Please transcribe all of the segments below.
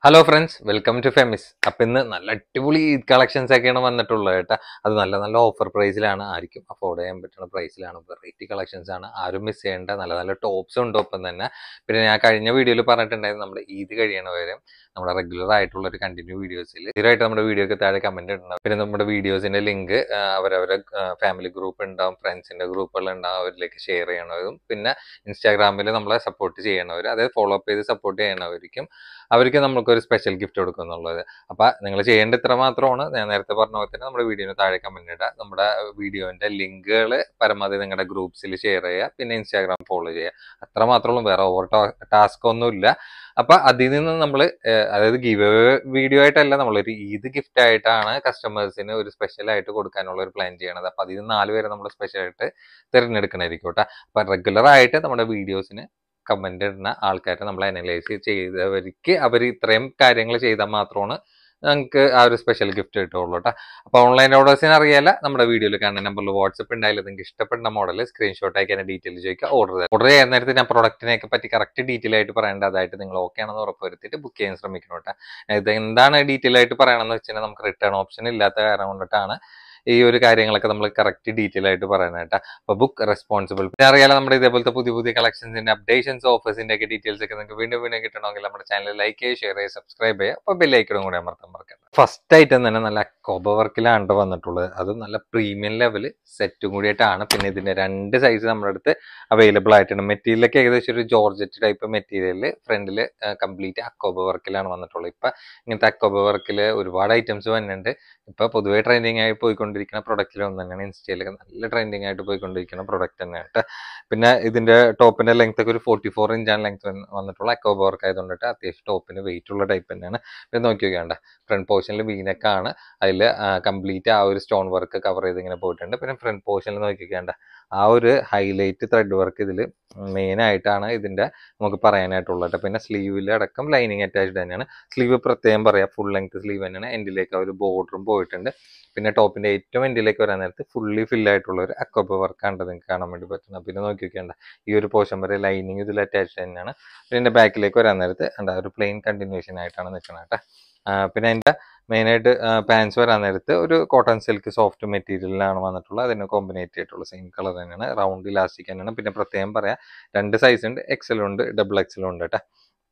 Hello friends, welcome to ഫെമിസ്. അപ്പം ഇന്ന് നല്ല അടിപൊളി ഈദ് കളക്ഷൻസ് ഒക്കെയാണ് വന്നിട്ടുള്ളത് കേട്ടോ. അത് നല്ല നല്ല ഓഫർ പ്രൈസിലാണ്, ആയിരിക്കും അഫോർഡ് ചെയ്യാൻ പറ്റുന്ന പ്രൈസിലാണ്. വെറൈറ്റി കളക്ഷൻസ് ആണ്, ആരും മിസ് ചെയ്യേണ്ട. നല്ല നല്ല ടോപ്സ് ഉണ്ട് ഒപ്പം തന്നെ. പിന്നെ ഞാൻ കഴിഞ്ഞ വീഡിയോയിൽ പറഞ്ഞിട്ടുണ്ടായിരുന്നു, നമ്മുടെ ഈദ് കഴിയണവരെ നമ്മുടെ റെഗുലർ ആയിട്ടുള്ള ഒരു കണ്ടിന്യൂ വീഡിയോസിൽ സ്ഥിരമായിട്ട് നമ്മുടെ വീഡിയോക്ക് താഴെ കമന്റ് ഉണ്ടാവും. പിന്നെ നമ്മുടെ വീഡിയോസിന്റെ ലിങ്ക് അവരവരെ ഫാമിലി ഗ്രൂപ്പ് ഉണ്ടാവും, ഫ്രണ്ട്സിന്റെ ഗ്രൂപ്പുകൾ ഉണ്ടാവും, അവരിലേക്ക് ഷെയർ ചെയ്യണവരും പിന്നെ ഇൻസ്റ്റാഗ്രാമിൽ നമ്മളെ സപ്പോർട്ട് ചെയ്യണവർ, അതായത് ഫോളോ അപ്പ് ചെയ്ത് സപ്പോർട്ട് ചെയ്യണവർക്കും അവർക്ക് നമുക്കൊരു സ്പെഷ്യൽ ഗിഫ്റ്റ് കൊടുക്കും എന്നുള്ളത്. അപ്പൊ നിങ്ങൾ ചെയ്യേണ്ട ഇത്ര മാത്രമാണ്. ഞാൻ നേരത്തെ പറഞ്ഞ പോലെ തന്നെ നമ്മുടെ വീഡിയോന് താഴെ കമന്റ് ഇടുക, നമ്മുടെ വീഡിയോന്റെ ലിങ്കുകൾ പരമാവധി നിങ്ങളുടെ ഗ്രൂപ്പ്സിൽ ഷെയർ ചെയ്യുക, പിന്നെ ഇൻസ്റ്റാഗ്രാം ഫോളോ ചെയ്യുക. അത്ര മാത്രമേ ഉള്ളൂ, വേറെ ഓവർ ടാസ്ക് ഒന്നുമില്ല. അപ്പൊ അതിൽ നിന്ന് നമ്മൾ, അതായത് ഗിവ് വീഡിയോ ആയിട്ടല്ല, നമ്മളൊരു ഈദ് ഗിഫ്റ്റ് ആയിട്ടാണ് കസ്റ്റമേഴ്സിന് ഒരു സ്പെഷ്യൽ ആയിട്ട് കൊടുക്കാനുള്ള ഒരു പ്ലാൻ ചെയ്യണത്. അപ്പൊ അതിൽ നിന്ന് 4 പേരെ നമ്മൾ സ്പെഷ്യൽ ആയിട്ട് തിരഞ്ഞെടുക്കണമായിരിക്കും കേട്ടോ. അപ്പൊ റെഗുലർ ആയിട്ട് നമ്മുടെ വീഡിയോസിന് കമന്റ് ഇടുന്ന ആൾക്കാരെ നമ്മൾ അനലൈസ് ചെയ്തവർക്ക് അവർ ഇത്രയും കാര്യങ്ങൾ ചെയ്താൽ മാത്രമാണ് നമുക്ക് ആ ഒരു സ്പെഷ്യൽ ഗിഫ്റ്റ് കിട്ടുള്ളൂ കേട്ടോ. അപ്പൊ ഓൺലൈൻ ഓർഡേഴ്സിന് അറിയാല, നമ്മുടെ വീഡിയോയിൽ കാണുന്ന നമ്പറിൽ വാട്സപ്പ് ഉണ്ടായാലും നിങ്ങൾക്ക് ഇഷ്ടപ്പെടുന്ന മോഡൽ സ്ക്രീൻഷോട്ട് ആക്കി എന്നെ ഡീറ്റെയിൽ ചോദിക്കുക. ഓർഡർ ചെയ്യാൻ നേരത്തെ ഞാൻ പ്രൊഡക്റ്റിനെയൊക്കെ പറ്റി കറക്റ്റ് ഡീറ്റെയിൽ ആയിട്ട് പറയേണ്ട, അതായിട്ട് നിങ്ങൾ ഓക്കെ ആണെന്ന് ഉറപ്പുവരുത്തിയിട്ട് ബുക്ക് ചെയ്യാൻ ശ്രമിക്കണം കേട്ടോ. ഇത് എന്താണ് ഡീറ്റെയിൽ ആയിട്ട് പറയണമെന്ന് വെച്ചാൽ നമുക്ക് റിട്ടേൺ ഓപ്ഷൻ ഇല്ലാത്ത കാരണം കൊണ്ടിട്ടാണ് ഈ ഒരു കാര്യങ്ങളൊക്കെ നമ്മൾ കറക്റ്റ് ഡീറ്റെയിൽ ആയിട്ട് പറയാനായിട്ട്. അപ്പൊ ബുക്ക് റെസ്പോൺസിബിൾ. പിന്നെ അറിയാലോ, നമ്മുടെ ഇതേപോലത്തെ പുതിയ പുതിയ കളക്ഷൻസിന്റെ അപ്ഡേഷൻസ്, ഓഫേഴ്സിന്റെ ഒക്കെ ഡീറ്റെയിൽസ് ഒക്കെ നിങ്ങൾക്ക് വീണ്ടും വീണ്ടും കിട്ടണമെങ്കിൽ നമ്മുടെ ചാനൽ ലൈക്ക് ചെയ്യുക, ഷെയർ ചെയ്യുക, സബ്സ്ക്രൈബ് ചെയ്യുക. അപ്പൊ ബെല്ലൈക്കണും കൂടെ അമർത്താൻ മറക്കണ്ട. ഫസ്റ്റ് ഐറ്റം തന്നെ നല്ല അക്കോബ വർക്കിലാണ് വന്നിട്ടുള്ളത്. അതും നല്ല പ്രീമിയം ലെവൽ സെറ്റും കൂടിയിട്ടാണ്. പിന്നെ ഇതിന്റെ 2 സൈസ് നമ്മുടെ അടുത്ത് അവൈലബിൾ ആയിട്ടുണ്ട്. മെറ്റീരിയലൊക്കെ ഏകദേശം ഒരു ജോർജറ്റ് ടൈപ്പ് മെറ്റീരിയൽ, ഫ്രണ്ടിൽ കംപ്ലീറ്റ് അക്കോബ വർക്കിലാണ് വന്നിട്ടുള്ളത്. ഇപ്പൊ ഇങ്ങനത്തെ അക്കോബ വർക്കിൽ ഒരുപാട് ഐറ്റംസ് വരുന്നുണ്ട്. ഇപ്പൊ പൊതുവെ ട്രെൻഡിങ് ആയി പോയിക്കൊണ്ടിരിക്കുന്ന പ്രൊഡക്റ്റിൽ ഒന്ന് തന്നെയാണ്. ഇൻസ്റ്റയിലൊക്കെ നല്ല ട്രെൻഡിങ് ആയിട്ട് പോയിക്കൊണ്ടിരിക്കുന്ന പ്രൊഡക്റ്റ് തന്നെയാണ്. പിന്നെ ഇതിന്റെ ടോപ്പിന്റെ ലെങ്ത് ഒക്കെ ഒരു 44 ഇഞ്ചാണ് ലെങ്ത് വന്നിട്ടുള്ള അക്കോബ വർക്ക് ആയതുകൊണ്ടിട്ട് അത്യാവശ്യം ടോപ്പിന് വെയിറ്റ് ഉള്ള ടൈപ്പ് തന്നെയാണ്. പിന്നെ നോക്കി നോക്കേണ്ട, ഫ്രണ്ട് പോർഷനിൽ വീനക്കാണ്, അതിൽ കംപ്ലീറ്റ് ആ ഒരു സ്റ്റോൺ വർക്ക് കവർ ചെയ്ത് ഇങ്ങനെ പോയിട്ടുണ്ട്. പിന്നെ ഫ്രണ്ട് പോർഷനിൽ നോക്കി നോക്കേണ്ട ആ ഒരു ഹൈലൈറ്റ് ത്രെഡ് വർക്ക് ഇതിൽ മെയിൻ ആയിട്ടാണ് ഇതിന്റെ നമുക്ക് പറയാനായിട്ടുള്ളത്. പിന്നെ സ്ലീവിൽ അടക്കം ലൈനിങ് അറ്റാച്ച്ഡ് തന്നെയാണ്. സ്ലീവ് പ്രത്യേകം പറയാം, ഫുൾ ലെങ്ത് സ്ലീവ് തന്നെയാണ്. എൻഡിലേക്ക് ആ ഒരു ബോർഡറും പോയിട്ടുണ്ട്. പിന്നെ ടോപ്പിന്റെ ഏറ്റവും എൻഡിലേക്ക് വരാൻ നേരത്ത് ഫുള്ളി ഫില്ലായിട്ടുള്ള ഒരു അക്കോബ വർക്കാണ് നിങ്ങൾക്ക് കാണാൻ വേണ്ടി പറ്റുന്നത്. പിന്നെ നോക്കി നോക്കേണ്ട ഈ ഒരു പോർഷൻ വരെ ലൈനിങ് ഇതിൽ അറ്റാച്ച്ഡ് തന്നെയാണ്. പിന്നെ എൻ്റെ ബാക്കിലേക്ക് വരാൻ നേരത്ത് ഒരു പ്ലെയിൻ കണ്ടിന്യൂഷൻ ആയിട്ടാണ് നിൽക്കുന്നത് കേട്ടോ. പിന്നെ അതിൻ്റെ മെയിനായിട്ട് പാൻസ് വരാൻ നേരത്ത് ഒരു കോട്ടൺ സിൽക്ക് സോഫ്റ്റ് മെറ്റീരിയലിലാണ് വന്നിട്ടുള്ളത്. അതിന് കോമ്പിനേറ്റ് ആയിട്ടുള്ള സെയിം കളർ തന്നെയാണ്, റൗണ്ട് ഇലാസ്റ്റിക് തന്നെയാണ്. പിന്നെ പ്രത്യേകം പറയാം, 2 സൈസ് ഉണ്ട്, XL ഉണ്ട്, XXL ഉണ്ട് കേട്ടോ.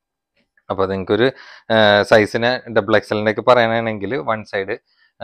അപ്പോൾ നിങ്ങൾക്കൊരു സൈസിന് XXL ഒക്കെ പറയണമെങ്കിൽ വൺ സൈഡ്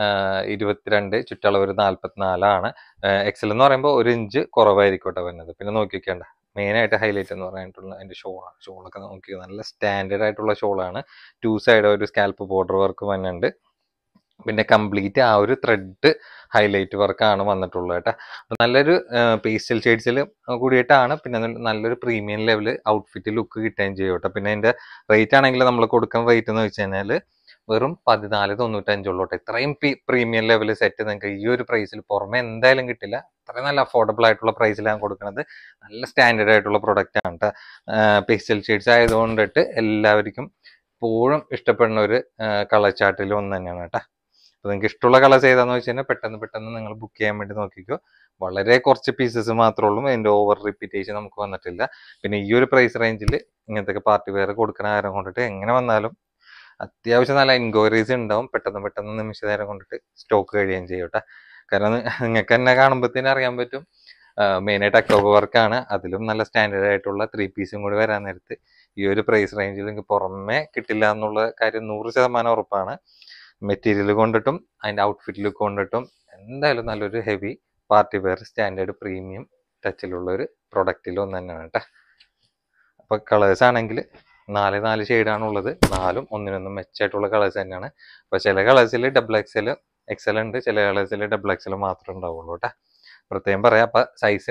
22, ചുറ്റളവ് ഒരു 44 XL എന്ന് പറയുമ്പോൾ 1 ഇഞ്ച് കുറവായിരിക്കട്ടെ വരുന്നത്. പിന്നെ നോക്കി വെക്കേണ്ട മെയിനായിട്ട് ഹൈലൈറ്റ് എന്ന് പറഞ്ഞിട്ടുള്ള അതിൻ്റെ ഷോളാണ്. ഷോളൊക്കെ നോക്കി നല്ല സ്റ്റാൻഡേർഡ് ആയിട്ടുള്ള ഷോളാണ്. 2 സൈഡ് ഒരു സ്കാൽപ്പ് ബോർഡർ വർക്ക് വന്നിട്ടുണ്ട്. പിന്നെ കംപ്ലീറ്റ് ആ ഒരു ത്രെഡ് ഹൈലൈറ്റ് വർക്കാണ് വന്നിട്ടുള്ളത് കേട്ടോ. നല്ലൊരു പേസ്റ്റൽ ഷെയ്ഡ്സിൽ കൂടിയിട്ടാണ്. പിന്നെ നല്ലൊരു പ്രീമിയം ലെവൽ ഔട്ട്ഫിറ്റ് ലുക്ക് കിട്ടുകയും ചെയ്യും കേട്ടോ. പിന്നെ അതിൻ്റെ റേറ്റ് ആണെങ്കിൽ നമ്മൾ കൊടുക്കുന്ന റേറ്റ് എന്ന് വെച്ച് കഴിഞ്ഞാൽ വെറും 1495 ഉള്ളൂ കേട്ടോ. ഇത്രയും പ്രീമിയം ലെവൽ സെറ്റ് നിങ്ങൾക്ക് ഈ ഒരു പ്രൈസിൽ പുറമെ എന്തായാലും കിട്ടില്ല. അത്രയും നല്ല അഫോർഡബിൾ ആയിട്ടുള്ള പ്രൈസിലാണ് കൊടുക്കുന്നത്. നല്ല സ്റ്റാൻഡേർഡ് ആയിട്ടുള്ള പ്രൊഡക്റ്റ് ആണ് കേട്ടോ. പേസ്റ്റൽ ഷെയ്ഡ്സ് ആയതുകൊണ്ടിട്ട് എല്ലാവർക്കും എപ്പോഴും ഇഷ്ടപ്പെടുന്ന ഒരു കളർ ചാർട്ടിൽ ഒന്ന് തന്നെയാണ് കേട്ടോ. അപ്പോൾ നിങ്ങൾക്ക് ഇഷ്ടമുള്ള കളേഴ്സ് ഏതാണെന്ന് വെച്ച് കഴിഞ്ഞാൽ പെട്ടെന്ന് നിങ്ങൾ ബുക്ക് ചെയ്യാൻ വേണ്ടി നോക്കിക്കോ. വളരെ കുറച്ച് പീസസ് മാത്രമേ ഉള്ളൂ, അതിൻ്റെ ഓവർ റിപ്പീറ്റേഷൻ നമുക്ക് വന്നിട്ടില്ല. പിന്നെ ഈ ഒരു പ്രൈസ് റേഞ്ചിൽ ഇങ്ങനത്തെ പാർട്ടി വെയർ കൊടുക്കണ കാര്യം കൊണ്ടിട്ട് എങ്ങനെ വന്നാലും അത്യാവശ്യം നല്ല എൻക്വയറീസ് ഉണ്ടാവും. പെട്ടെന്ന് നിമിഷ നേരം കൊണ്ടിട്ട് സ്റ്റോക്ക് കഴിയുകയും ചെയ്യും കേട്ടോ. കാരണം നിങ്ങൾക്ക് തന്നെ കാണുമ്പോഴത്തേനും അറിയാൻ പറ്റും, മെയിനായിട്ട് അക്കോബ വർക്കാണ്. അതിലും നല്ല സ്റ്റാൻഡേർഡ് ആയിട്ടുള്ള 3 പീസും കൂടി വരാൻ നേരത്ത് ഈ ഒരു പ്രൈസ് റേഞ്ചിൽ നിങ്ങൾക്ക് പുറമെ കിട്ടില്ല എന്നുള്ള കാര്യം 100% ഉറപ്പാണ്. മെറ്റീരിയൽ കൊണ്ടിട്ടും അതിൻ്റെ ഔട്ട്ഫിറ്റ് ലുക്ക് കൊണ്ടിട്ടും എന്തായാലും നല്ലൊരു heavy party wear standard premium ടച്ചിലുള്ള ഒരു പ്രൊഡക്റ്റിൽ ഒന്ന് തന്നെയാണ് കേട്ടോ. അപ്പോൾ കളേഴ്സ് ആണെങ്കിൽ 4 ഷെയ്ഡാണുള്ളത്. 4ഉം ഒന്നിനൊന്നും മെച്ചമായിട്ടുള്ള കളേഴ്സ് തന്നെയാണ്. അപ്പോൾ ചില കളേഴ്സിൽ XXL XL ഉണ്ട്, ചില കളേഴ്സിൽ XXL മാത്രമേ ഉണ്ടാവുള്ളൂ കേട്ടോ. പ്രത്യേകം പറയാം. അപ്പം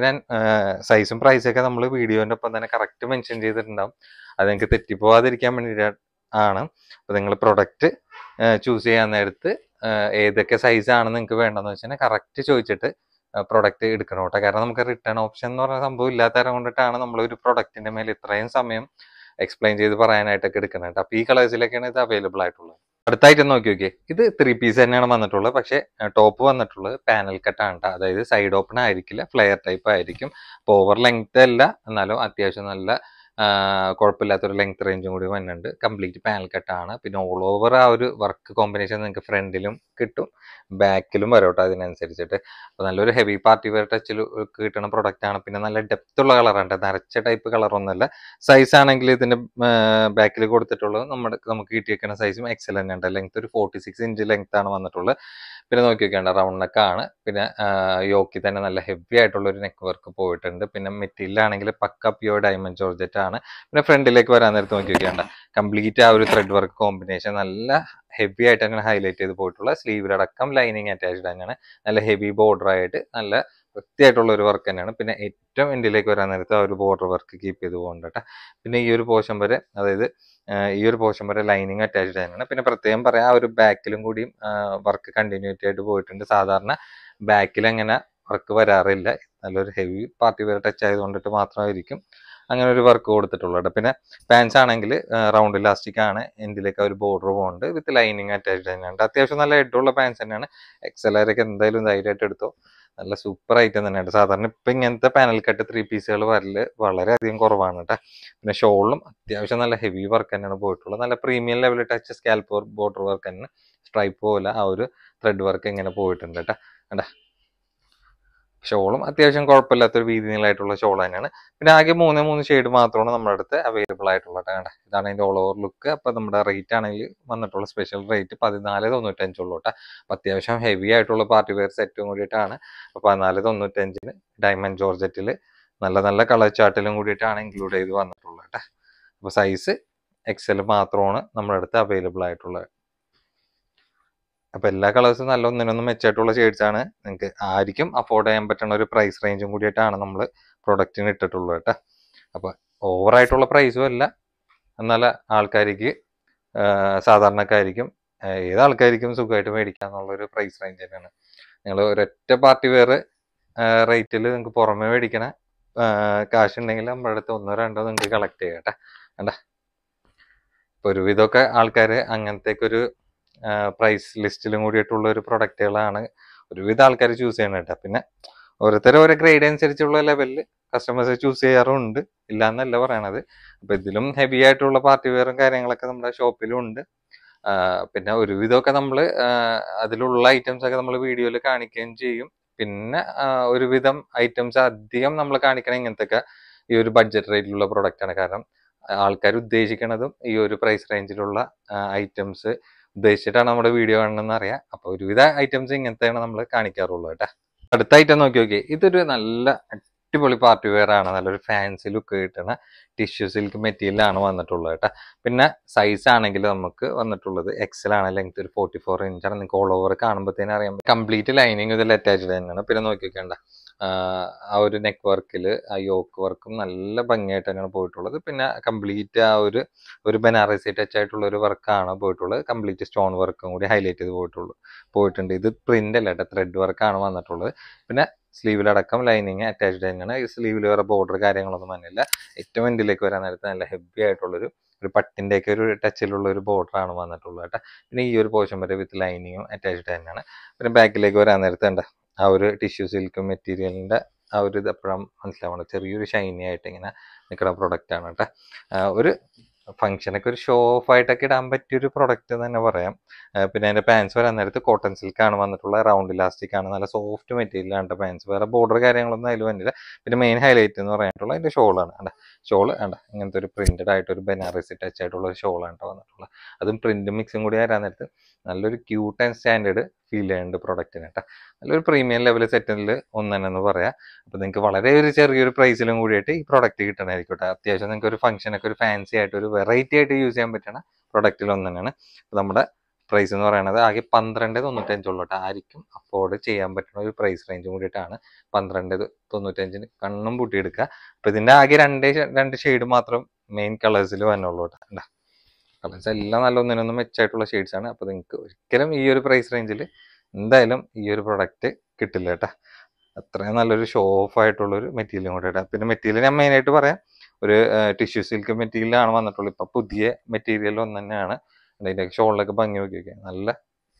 സൈസും പ്രൈസൊക്കെ നമ്മൾ വീഡിയോൻ്റെ ഒപ്പം തന്നെ കറക്റ്റ് മെൻഷൻ ചെയ്തിട്ടുണ്ടാവും. അത് നിങ്ങൾക്ക് തെറ്റിപ്പോവാതിരിക്കാൻ വേണ്ടിയിട്ട് ആണ്. അപ്പോൾ നിങ്ങൾ പ്രൊഡക്റ്റ് ചൂസ് ചെയ്യാൻ നേരത്ത് ഏതൊക്കെ സൈസാണ് നിങ്ങൾക്ക് വേണ്ടതെന്ന് വെച്ചാൽ കറക്റ്റ് ചോദിച്ചിട്ട് പ്രൊഡക്റ്റ് എടുക്കണം കേട്ടോ. കാരണം നമുക്ക് റിട്ടേൺ ഓപ്ഷൻ എന്ന് പറഞ്ഞ സംഭവം ഇല്ലാത്ത തരം കൊണ്ടിട്ടാണ് നമ്മളൊരു പ്രൊഡക്റ്റിൻ്റെ മേലെ ഇത്രയും സമയം എക്സ്പ്ലെയിൻ ചെയ്ത് പറയാനായിട്ടൊക്കെ എടുക്കുന്നത് കേട്ടോ. അപ്പോൾ ഈ കളേഴ്സിലൊക്കെയാണ് ഇത് അവൈലബിൾ ആയിട്ടുള്ളത്. അടുത്തായിട്ട് നോക്കി ഇത് 3 പീസ് തന്നെയാണ് വന്നിട്ടുള്ളത്. പക്ഷേ ടോപ്പ് വന്നിട്ടുള്ളത് പാനൽ കട്ടാണ് കേട്ടോ. അതായത് സൈഡ് ഓപ്പൺ ആയിരിക്കില്ല, ഫ്ലെയർ ടൈപ്പ് ആയിരിക്കും. അപ്പോൾ ഓവർ ലെങ്ത് അല്ല, എന്നാലും അത്യാവശ്യം നല്ല കുഴപ്പമില്ലാത്തൊരു ലെങ്ത് റേഞ്ചും കൂടി വരുന്നുണ്ട്. കംപ്ലീറ്റ് പാനൽ കട്ടാണ്. പിന്നെ ഓൾ ഓവർ ആ ഒരു വർക്ക് കോമ്പിനേഷൻ നിങ്ങൾക്ക് ഫ്രണ്ടിലും കിട്ടും, ബാക്കിലും വരും കേട്ടോ അതിനനുസരിച്ചിട്ട്. അപ്പോൾ നല്ലൊരു ഹെവി പാർട്ടി വെയർ ടച്ചിൽ കിട്ടുന്ന പ്രൊഡക്റ്റ് ആണ്. പിന്നെ നല്ല ഡെപ്ത് ഉള്ള കളറുണ്ട്, നരച്ച ടൈപ്പ് കളറൊന്നുമല്ല. സൈസ് ആണെങ്കിൽ ഇതിന്റെ ബാക്കിൽ കൊടുത്തിട്ടുള്ളത് നമുക്ക് കിട്ടിയേക്കുന്ന സൈസും എക്സൽ തന്നെയുണ്ട്. ലെങ്ത് ഒരു 46 ഇഞ്ച് ലെങ്ത് ആണ് വന്നിട്ടുള്ളത്. പിന്നെ നോക്കി വെക്കേണ്ട റൗണ്ട് നെക്കാണ്. പിന്നെ യോക്കി തന്നെ നല്ല ഹെവി ആയിട്ടുള്ള ഒരു നെക്ക് വർക്ക് പോയിട്ടുണ്ട്. പിന്നെ മെറ്റീരിയൽ ആണെങ്കിൽ പക്ക പ്യൂർ ഡയമണ്ട് ജോർജറ്റ് ആണ്. പിന്നെ ഫ്രണ്ടിലേക്ക് വരാൻ നേരത്ത് നോക്കി വെക്കേണ്ട കംപ്ലീറ്റ് ആ ഒരു ത്രെഡ് വർക്ക് കോമ്പിനേഷൻ നല്ല ഹെവി ആയിട്ട് തന്നെ ഹൈലൈറ്റ് ചെയ്ത് പോയിട്ടുള്ള സ്ലീവിലടക്കം ലൈനിങ് അറ്റാച്ച്ഡ് തന്നെയാണ്. നല്ല ഹെവി ബോർഡർ ആയിട്ട് നല്ല വൃത്തിയായിട്ടുള്ള ഒരു വർക്ക് തന്നെയാണ്. പിന്നെ ഏറ്റവും എൻഡിലേക്ക് വരാൻ നേരത്ത് ആ ഒരു ബോർഡർ വർക്ക് കീപ്പ് ചെയ്ത് പോകണ്ടട്ടെ. പിന്നെ ഈ ഒരു പോർഷൻ വരെ, അതായത് ഈ ഒരു പോർഷൻ വരെ ലൈനിങ് അറ്റാച്ച്ഡ് തന്നെയാണ്. പിന്നെ പ്രത്യേകം പറയാം, ആ ഒരു ബാക്കിലും കൂടിയും വർക്ക് കണ്ടിന്യൂറ്റി ആയിട്ട് പോയിട്ടുണ്ട്. സാധാരണ ബാക്കിൽ അങ്ങനെ വർക്ക് വരാറില്ല. നല്ലൊരു ഹെവി പാർട്ടി വെയർ ടച്ച് ആയതുകൊണ്ടിട്ട് മാത്രമായിരിക്കും അങ്ങനെ ഒരു വർക്ക് കൊടുത്തിട്ടുള്ളത്. പിന്നെ പാൻസ് ആണെങ്കിൽ റൗണ്ട് ഇലാസ്റ്റിക് ആണ്, എൻഡിലേക്ക് ഒരു ബോർഡർ പോകുന്നുണ്ട്, വിത്ത് ലൈനിങ് അറ്റാച്ച്ഡ് തന്നെയാണ്. അത്യാവശ്യം നല്ല ഹെഡുള്ള പാൻസ് തന്നെയാണ്. എക്സലറൊക്കെ എന്തായാലും ധൈര്യമായിട്ട് എടുത്തോ, നല്ല സൂപ്പർ ഐറ്റം തന്നെയാണ്. സാധാരണ ഇപ്പം ഇങ്ങനത്തെ പാനൽ കട്ട് 3 പീസുകൾ വരല് വളരെയധികം കുറവാണ് കേട്ടോ. പിന്നെ ഷോളിലും അത്യാവശ്യം നല്ല ഹെവി വർക്ക് തന്നെയാണ് പോയിട്ടുള്ളത്. നല്ല premium level touch scallop border work തന്നെ, സ്ട്രൈപ്പ് പോലെ ആ ഒരു ത്രെഡ് വർക്ക് ഇങ്ങനെ പോയിട്ടുണ്ട് കേട്ടോ. കണ്ടാ, ഷോളും അത്യാവശ്യം കുഴപ്പമില്ലാത്തൊരു വീതി നീളമായിട്ടുള്ള ഷോൾ തന്നെയാണ്. പിന്നെ ആകെ 3 ഷെയ്ഡ് മാത്രമാണ് നമ്മുടെ അടുത്ത് അവൈലബിൾ ആയിട്ടുള്ളത് കേട്ടോ. ഇതാണ് അതിൻ്റെ ഓൾ ഓവർ ലുക്ക്. അപ്പോൾ നമ്മുടെ റേറ്റ് ആണെങ്കിൽ വന്നിട്ടുള്ള സ്പെഷ്യൽ റേറ്റ് 1495 ഉള്ളൂ കേട്ടോ. അപ്പോൾ അത്യാവശ്യം ഹെവി ആയിട്ടുള്ള പാർട്ടി വെയർ സെറ്റും കൂടിയിട്ടാണ്. അപ്പോൾ 1495 ഡയമണ്ട് ജോർജറ്റിൽ നല്ല നല്ല കളർ ചാർട്ടിലും കൂടിയിട്ടാണ് ഇൻക്ലൂഡ് ചെയ്ത് വന്നിട്ടുള്ളത് കേട്ടോ. അപ്പോൾ സൈസ് എക്സൽ മാത്രമാണ് നമ്മുടെ അടുത്ത് അവൈലബിൾ ആയിട്ടുള്ളത്. അപ്പോൾ എല്ലാ കളേഴ്സും നല്ല ഒന്നിനൊന്നും മെച്ചമായിട്ടുള്ള ഷെയ്ഡ്സ് ആണ്. നിങ്ങൾക്ക് ആയിരിക്കും അഫോർഡ് ചെയ്യാൻ പറ്റുന്ന ഒരു പ്രൈസ് റേഞ്ചും കൂടിയിട്ടാണ് നമ്മൾ പ്രൊഡക്റ്റിന് ഇട്ടിട്ടുള്ളത് കേട്ടോ. അപ്പോൾ ഓവറായിട്ടുള്ള പ്രൈസും അല്ല, എന്നാൽ ആൾക്കാർക്ക് സാധാരണക്കാർക്കും ഏത് ആൾക്കാർക്കും സുഖമായിട്ട് മേടിക്കുക എന്നുള്ളൊരു പ്രൈസ് റേഞ്ച് തന്നെയാണ്. നിങ്ങൾ ഒരൊറ്റ പാർട്ടി വെയർ റേറ്റിൽ നിങ്ങൾക്ക് പുറമെ മേടിക്കണ കാശ് ഉണ്ടെങ്കിൽ നമ്മുടെ അടുത്ത് 1-2 നിങ്ങൾക്ക് കളക്ട് ചെയ്യാം കേട്ടോ. കണ്ട, ഇപ്പോൾ ഒരുവിധമൊക്കെ ആൾക്കാർ അങ്ങനത്തേക്കൊരു പ്രൈസ് ലിസ്റ്റിലും കൂടിയിട്ടുള്ള ഒരു പ്രൊഡക്റ്റുകളാണ് ഒരുവിധ ആൾക്കാർ ചൂസ് ചെയ്യണം കേട്ടോ. പിന്നെ ഓരോരുത്തരും ഓരോ ഗ്രേഡ് അനുസരിച്ചുള്ള ലെവലിൽ കസ്റ്റമേഴ്സ് ചൂസ് ചെയ്യാറുണ്ട്, ഇല്ല എന്നല്ല പറയണത്. അപ്പൊ ഇതിലും ഹെവി ആയിട്ടുള്ള പാർട്ടി വെയറും കാര്യങ്ങളൊക്കെ നമ്മുടെ ഷോപ്പിലും ഉണ്ട്. പിന്നെ ഒരുവിധമൊക്കെ നമ്മൾ അതിലുള്ള ഐറ്റംസ് ഒക്കെ നമ്മൾ വീഡിയോയിൽ കാണിക്കുകയും ചെയ്യും. പിന്നെ ഒരുവിധം ഐറ്റംസ് അധികം നമ്മൾ കാണിക്കണ ഇങ്ങനത്തെ ഈ ഒരു ബഡ്ജറ്റ് റേറ്റിലുള്ള പ്രൊഡക്റ്റ് ആണ്. കാരണം ആൾക്കാർ ഉദ്ദേശിക്കുന്നതും ഈ ഒരു പ്രൈസ് റേഞ്ചിലുള്ള ഐറ്റംസ് ഉദ്ദേശിച്ചിട്ടാണ് നമ്മുടെ വീഡിയോ കാണണമെന്ന് അറിയാം. അപ്പൊ ഒരുവിധ ഐറ്റംസ് ഇങ്ങനത്തെയാണ് നമ്മൾ കാണിക്കാറുള്ളത് കേട്ടോ. അടുത്ത ഐറ്റം നോക്കി, ഇതൊരു നല്ല അടിപൊളി പാർട്ടി വെയർ ആണ്. നല്ലൊരു ഫാൻസി ലുക്ക് കിട്ടുന്ന ടിഷ്യൂ സിൽക്ക് മെറ്റീരിയലാണ് വന്നിട്ടുള്ളത് കേട്ടോ. പിന്നെ സൈസ് ആണെങ്കിൽ നമുക്ക് വന്നിട്ടുള്ളത് എക്സൽ ആണ്. ലെങ്ത് ഒരു 44 ഇഞ്ചാണ്. നിങ്ങൾക്ക് ഓൾ ഓവർ കാണുമ്പോഴത്തേനും അറിയാം കംപ്ലീറ്റ് ലൈനിങ് ഇതിൽ അറ്റാച്ച്ഡ് തന്നെയാണ്. പിന്നെ നോക്കി വെക്കേണ്ട ആ ഒരു നെക്ക് വർക്കിൽ ആ യോക്ക് വർക്കും നല്ല ഭംഗിയായിട്ട് തന്നെയാണ് പോയിട്ടുള്ളത്. പിന്നെ കംപ്ലീറ്റ് ആ ഒരു ബനാറസി ടച്ച് ആയിട്ടുള്ള ഒരു വർക്കാണ് പോയിട്ടുള്ളത്. കംപ്ലീറ്റ് സ്റ്റോൺ വർക്കും കൂടി ഹൈലൈറ്റ് ചെയ്ത് പോയിട്ടുണ്ട്. ഇത് പ്രിന്റ് അല്ല കേട്ടോ, ത്രെഡ് വർക്കാണ് വന്നിട്ടുള്ളത്. പിന്നെ സ്ലീവിലടക്കം ലൈനിങ് അറ്റാച്ച്ഡ് തന്നെയാണ്. ഈ സ്ലീവിൽ വേറെ ബോർഡർ കാര്യങ്ങളൊന്നും വന്നില്ല. ഏറ്റവും എൻഡിലേക്ക് വരാൻ നേരത്ത് നല്ല ഹെവി ആയിട്ടുള്ളൊരു പട്ടിൻ്റെയൊക്കെ ഒരു ടച്ചിലുള്ള ഒരു ബോർഡറാണ് വന്നിട്ടുള്ളത് കേട്ടോ. പിന്നെ ഈ ഒരു പോർഷൻ വരെ വിത്ത് ലൈനിങ്ങും അറ്റാച്ച്ഡ് തന്നെയാണ്. പിന്നെ ബാക്കിലേക്ക് വരാൻ നേരത്ത് ഉണ്ട് ആ ഒരു ടിഷ്യൂ സിൽക്ക് മെറ്റീരിയലിൻ്റെ ആ ഒരു ഇത് എപ്പോഴും മനസ്സിലാവണം, ചെറിയൊരു ഷൈനി ആയിട്ട് ഇങ്ങനെ നിൽക്കുന്ന പ്രൊഡക്റ്റ് ആണ് കേട്ടോ. ഒരു ഫംഗ്ഷനൊക്കെ ഒരു ഷോ ഓഫ് ആയിട്ടൊക്കെ ഇടാൻ പറ്റിയൊരു പ്രൊഡക്റ്റ് തന്നെ പറയാം. പിന്നെ അതിന്റെ പാൻസ് വരാൻ നേരത്ത് കോട്ടൺ സിൽക്ക് ആണ് വന്നിട്ടുള്ള റൗണ്ട് ഇലാസ്റ്റിക് ആണ്. നല്ല സോഫ്റ്റ് മെറ്റീരിയൽ ആണ് പാൻസ്. വേറെ ബോർഡർ കാര്യങ്ങളൊന്നും അതിൽ വന്നില്ല. പിന്നെ മെയിൻ ഹൈലൈറ്റ് എന്ന് പറഞ്ഞിട്ടുള്ള അതിന്റെ ഷോളാണ്. ഷോള് ഇങ്ങനത്തെ ഒരു പ്രിന്റഡ് ആയിട്ട് ഒരു ബനാറസി ടച്ച് ആയിട്ടുള്ള ഒരു ഷോളാണ് വന്നിട്ടുള്ളത്. അതും പ്രിന്റും മിക്സും കൂടി വരാൻ നേരത്ത് നല്ലൊരു ക്യൂട്ട് ആൻഡ് സ്റ്റാൻഡേർഡ് ഫീൽ ചെയ്യുന്നുണ്ട് പ്രൊഡക്റ്റിന് കേട്ടോ. നല്ലൊരു പ്രീമിയം ലെവൽ സെറ്റിൽ ഒന്നെന്ന് പറയാം. അപ്പൊ നിങ്ങൾക്ക് വളരെ ഒരു ചെറിയൊരു പ്രൈസിലും കൂടിയിട്ട് ഈ പ്രൊഡക്റ്റ് കിട്ടണമായിരിക്കും കേട്ടോ. അത്യാവശ്യം നിങ്ങൾക്ക് ഒരു ഫംഗ്ഷനൊക്കെ ഒരു ഫാൻസി ആയിട്ട് ഒരു വെറൈറ്റി ആയിട്ട് യൂസ് ചെയ്യാൻ പറ്റുന്ന പ്രൊഡക്റ്റിൽ ഒന്ന് തന്നെയാണ്. നമ്മുടെ പ്രൈസ് എന്ന് പറയുന്നത് ആകെ 1295 ഉള്ളൂ കേട്ടോ. ആയിരിക്കും അഫോർഡ് ചെയ്യാൻ പറ്റുന്ന ഒരു പ്രൈസ് റേഞ്ചും കൂടിയിട്ടാണ് 1295 കണ്ണും പൂട്ടിയെടുക്കുക. അപ്പൊ ഇതിന്റെ ആകെ രണ്ട് ഷെയ്ഡ് മാത്രം മെയിൻ കളേഴ്സിൽ വന്നുള്ളൂ കേട്ടോ. കളേഴ്സ് എല്ലാം നല്ല ഒന്നിനൊന്നും മെച്ചമായിട്ടുള്ള ഷെയ്ഡ്സ് ആണ്. അപ്പൊ നിങ്ങൾക്ക് ഒരിക്കലും ഈ ഒരു പ്രൈസ് റേഞ്ചിൽ എന്തായാലും ഈ ഒരു പ്രൊഡക്റ്റ് കിട്ടില്ല കേട്ടോ. അത്രയും നല്ലൊരു ഷോ ഓഫ് ആയിട്ടുള്ളൊരു മെറ്റീരിയലും കൂടെ ഇടാം. പിന്നെ മെറ്റീരിയൽ ഞാൻ മെയിനായിട്ട് പറയാം, ഒരു ടിഷ്യൂ സിൽക്ക് മെറ്റീരിയലാണ് വന്നിട്ടുള്ളത്. ഇപ്പൊ പുതിയ മെറ്റീരിയൽ ഒന്ന് തന്നെയാണ്. അതിന്റെ ഷോളിലൊക്കെ ഭംഗി നോക്കി നല്ല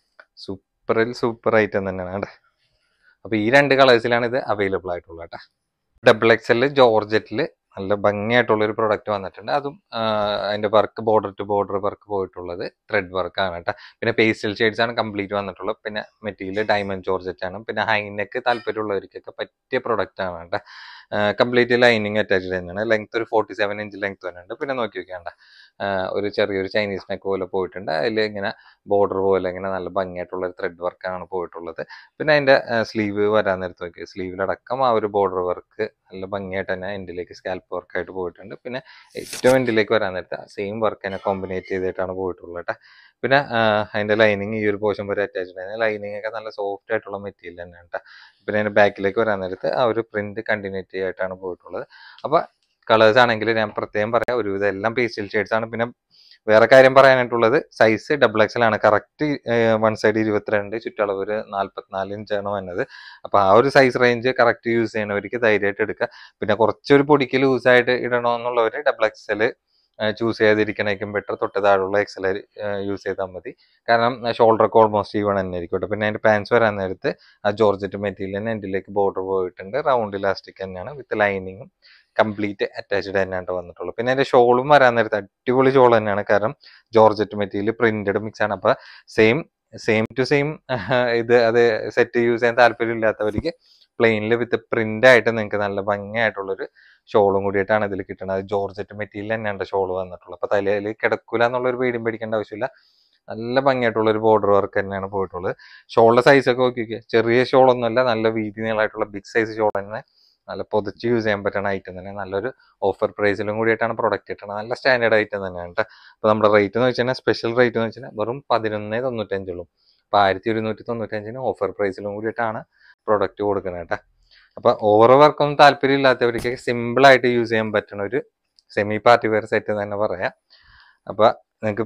സൂപ്പർ ഐറ്റം തന്നെയാണ് കേട്ടോ. അപ്പൊ ഈ 2 കളേഴ്സിലാണ് ഇത് അവൈലബിൾ ആയിട്ടുള്ളത് കേട്ടോ. XXL ജോർജറ്റിൽ നല്ല ഭംഗിയായിട്ടുള്ളൊരു പ്രൊഡക്റ്റ് വന്നിട്ടുണ്ട്. അതും അതിന്റെ work border to border work പോയിട്ടുള്ളത് ത്രെഡ് വർക്കാണ് കേട്ടോ. പിന്നെ പേസ്റ്റൽ ഷെയ്ഡ്സ് ആണ് കംപ്ലീറ്റ് വന്നിട്ടുള്ളത്. പിന്നെ മെറ്റീരിയൽ ഡയമണ്ട് ജോർജറ്റ് ആണ്. പിന്നെ ഹൈനെക്ക് താല്പര്യമുള്ളവർക്കൊക്കെ പറ്റിയ പ്രൊഡക്റ്റ് ആണ് കേട്ടോ. കംപ്ലീറ്റ് ലൈനിങ് അറ്റാച്ച്ഡ് തന്നെയാണ്. ലെങ്ത് ഒരു 47 ഇഞ്ച് ലെങ്ത് തന്നെയുണ്ട്. പിന്നെ നോക്കി വെക്കേണ്ട ഒരു ചെറിയൊരു ചൈനീസ് നെക്ക് പോലെ പോയിട്ടുണ്ട്. അതിൽ ഇങ്ങനെ ബോർഡർ പോലെ ഇങ്ങനെ നല്ല ഭംഗിയായിട്ടുള്ള ഒരു ത്രെഡ് വർക്കാണ് പോയിട്ടുള്ളത്. പിന്നെ അതിന്റെ സ്ലീവ് വരാൻ നേരത്ത് നോക്കി സ്ലീവിലടക്കം ആ ഒരു ബോർഡർ വർക്ക് നല്ല ഭംഗിയായിട്ട് തന്നെ എൻഡിലേക്ക് സ്കാൽപ്പ് വർക്കായിട്ട് പോയിട്ടുണ്ട്. പിന്നെ ഏറ്റവും എൻഡിലേക്ക് വരാൻ നേരത്ത് സെയിം വർക്ക് തന്നെ കോമ്പിനേറ്റ് ചെയ്തിട്ടാണ് പോയിട്ടുള്ളത് കേട്ടോ. പിന്നെ അതിന്റെ ലൈനിങ് ഈ ഒരു പോർഷൻ വരെ അറ്റാച്ച്ഡ് ആണ്. ലൈനിങ് ഒക്കെ നല്ല സോഫ്റ്റ് ആയിട്ടുള്ള മെറ്റീരിയൽ തന്നെയാണ് കേട്ടോ. പിന്നെ അതിന്റെ ബാക്കിലേക്ക് വരാൻ നേരത്ത് ആ ഒരു പ്രിന്റ് കണ്ടിന്യൂറ്റി ആയിട്ടാണ് പോയിട്ടുള്ളത്. അപ്പൊ കളേഴ്സ് ആണെങ്കിൽ ഞാൻ പ്രത്യേകം പറയാം, ഒരുവിധം എല്ലാം പേസ്റ്റൽ ഷെയ്ഡ്സ് ആണ്. പിന്നെ വേറെ കാര്യം പറയാനായിട്ടുള്ളത് സൈസ് XXL ആണ്. കറക്റ്റ് വൺ സൈഡ് 22, ചുറ്റളവ് ഒരു 44 ഇഞ്ചാണ് വന്നത്. അപ്പൊ ആ ഒരു സൈസ് റേഞ്ച് കറക്റ്റ് യൂസ് ചെയ്യണവർക്ക് ധൈര്യമായിട്ട് എടുക്കുക. പിന്നെ കുറച്ചൊരു പൊടിക്ക് ലൂസായിട്ട് ഇടണമെന്നുള്ളവര് XXL ചൂസ് ചെയ്യാതിരിക്കണേക്കും ബെറ്റർ. തൊട്ട് താഴെയുള്ള XL യൂസ് ചെയ്താൽ മതി. കാരണം ഷോൾഡറൊക്കെ ഓൾമോസ്റ്റ് ഈവൺ തന്നെ ആയിരിക്കും കേട്ടോ. പിന്നെ അതിന്റെ പാൻസ് വരാൻ നേരത്ത് ആ ജോർജറ്റ് മെറ്റീരിയൽ തന്നെ എൻഡിലേക്ക് ബോർഡർ പോയിട്ടുണ്ട്. റൗണ്ട് ഇലാസ്റ്റിക് തന്നെയാണ് വിത്ത് ലൈനിങ്ങും കംപ്ലീറ്റ് അറ്റാച്ച്ഡ് തന്നെയാണ് വന്നിട്ടുള്ളൂ. പിന്നെ അതിന്റെ ഷോളും വരാൻ നേരത്തെ അടിപൊളി ഷോൾ തന്നെയാണ്. കാരണം ജോർജറ്റ് മെറ്റീരിയൽ പ്രിന്റഡ് മിക്സ് ആണ്. അപ്പൊ സെയിം ടു സെയിം അത് സെറ്റ് യൂസ് ചെയ്യാൻ താല്പര്യം ഇല്ലാത്തവർക്ക് പ്ലെയിനിൽ വിത്ത് പ്രിന്റ് ആയിട്ട് നിങ്ങൾക്ക് നല്ല ഭംഗിയായിട്ടുള്ളൊരു ഷോളും കൂടിയിട്ടാണ് ഇതിൽ കിട്ടുന്നത്. അത് ജോർജറ്റ് മെറ്റീരിയൽ തന്നെയാണ് ഷോൾ വന്നിട്ടുള്ളത്. അപ്പൊ തലയിൽ കിടക്കൂല എന്നുള്ളൊരു പേടിയും പേടിക്കേണ്ട ആവശ്യമില്ല. നല്ല ഭംഗിയായിട്ടുള്ള ഒരു ബോർഡർ വർക്ക് തന്നെയാണ് പോയിട്ടുള്ളത്. ഷോളിന്റെ സൈസ് ഒക്കെ നോക്കിയൊക്കെ ചെറിയ ഷോൾ ഒന്നുമല്ല, നല്ല വീതി നീളമായിട്ടുള്ള ബിഗ് സൈസ് ഷോൾ തന്നെ. നല്ല പൊതിച്ച് യൂസ് ചെയ്യാൻ പറ്റുന്ന ഐറ്റം തന്നെ. നല്ലൊരു ഓഫർ പ്രൈസിലും കൂടിയിട്ടാണ് പ്രൊഡക്റ്റ് കിട്ടുന്നത്. നല്ല സ്റ്റാൻഡേർഡ് ഐറ്റം തന്നെയാണ് കേട്ടോ. അപ്പൊ നമ്മുടെ റേറ്റ് എന്ന് വെച്ചാൽ സ്പെഷ്യൽ റേറ്റ് എന്ന് വെച്ചാൽ വെറും 1195 ഉള്ളൂ. അപ്പൊ 1195 ഓഫർ പ്രൈസിലും കൂടിയിട്ടാണ് പ്രൊഡക്റ്റ് കൊടുക്കുന്നത് കേട്ടോ. അപ്പൊ ഓവർ വർക്കൊന്നും താല്പര്യം ഇല്ലാത്തവർക്ക് സിമ്പിൾ ആയിട്ട് യൂസ് ചെയ്യാൻ പറ്റുന്ന ഒരു സെമി പാർട്ടി വെയർ സെറ്റ് തന്നെ പറയാം. അപ്പൊ നിങ്ങൾക്ക്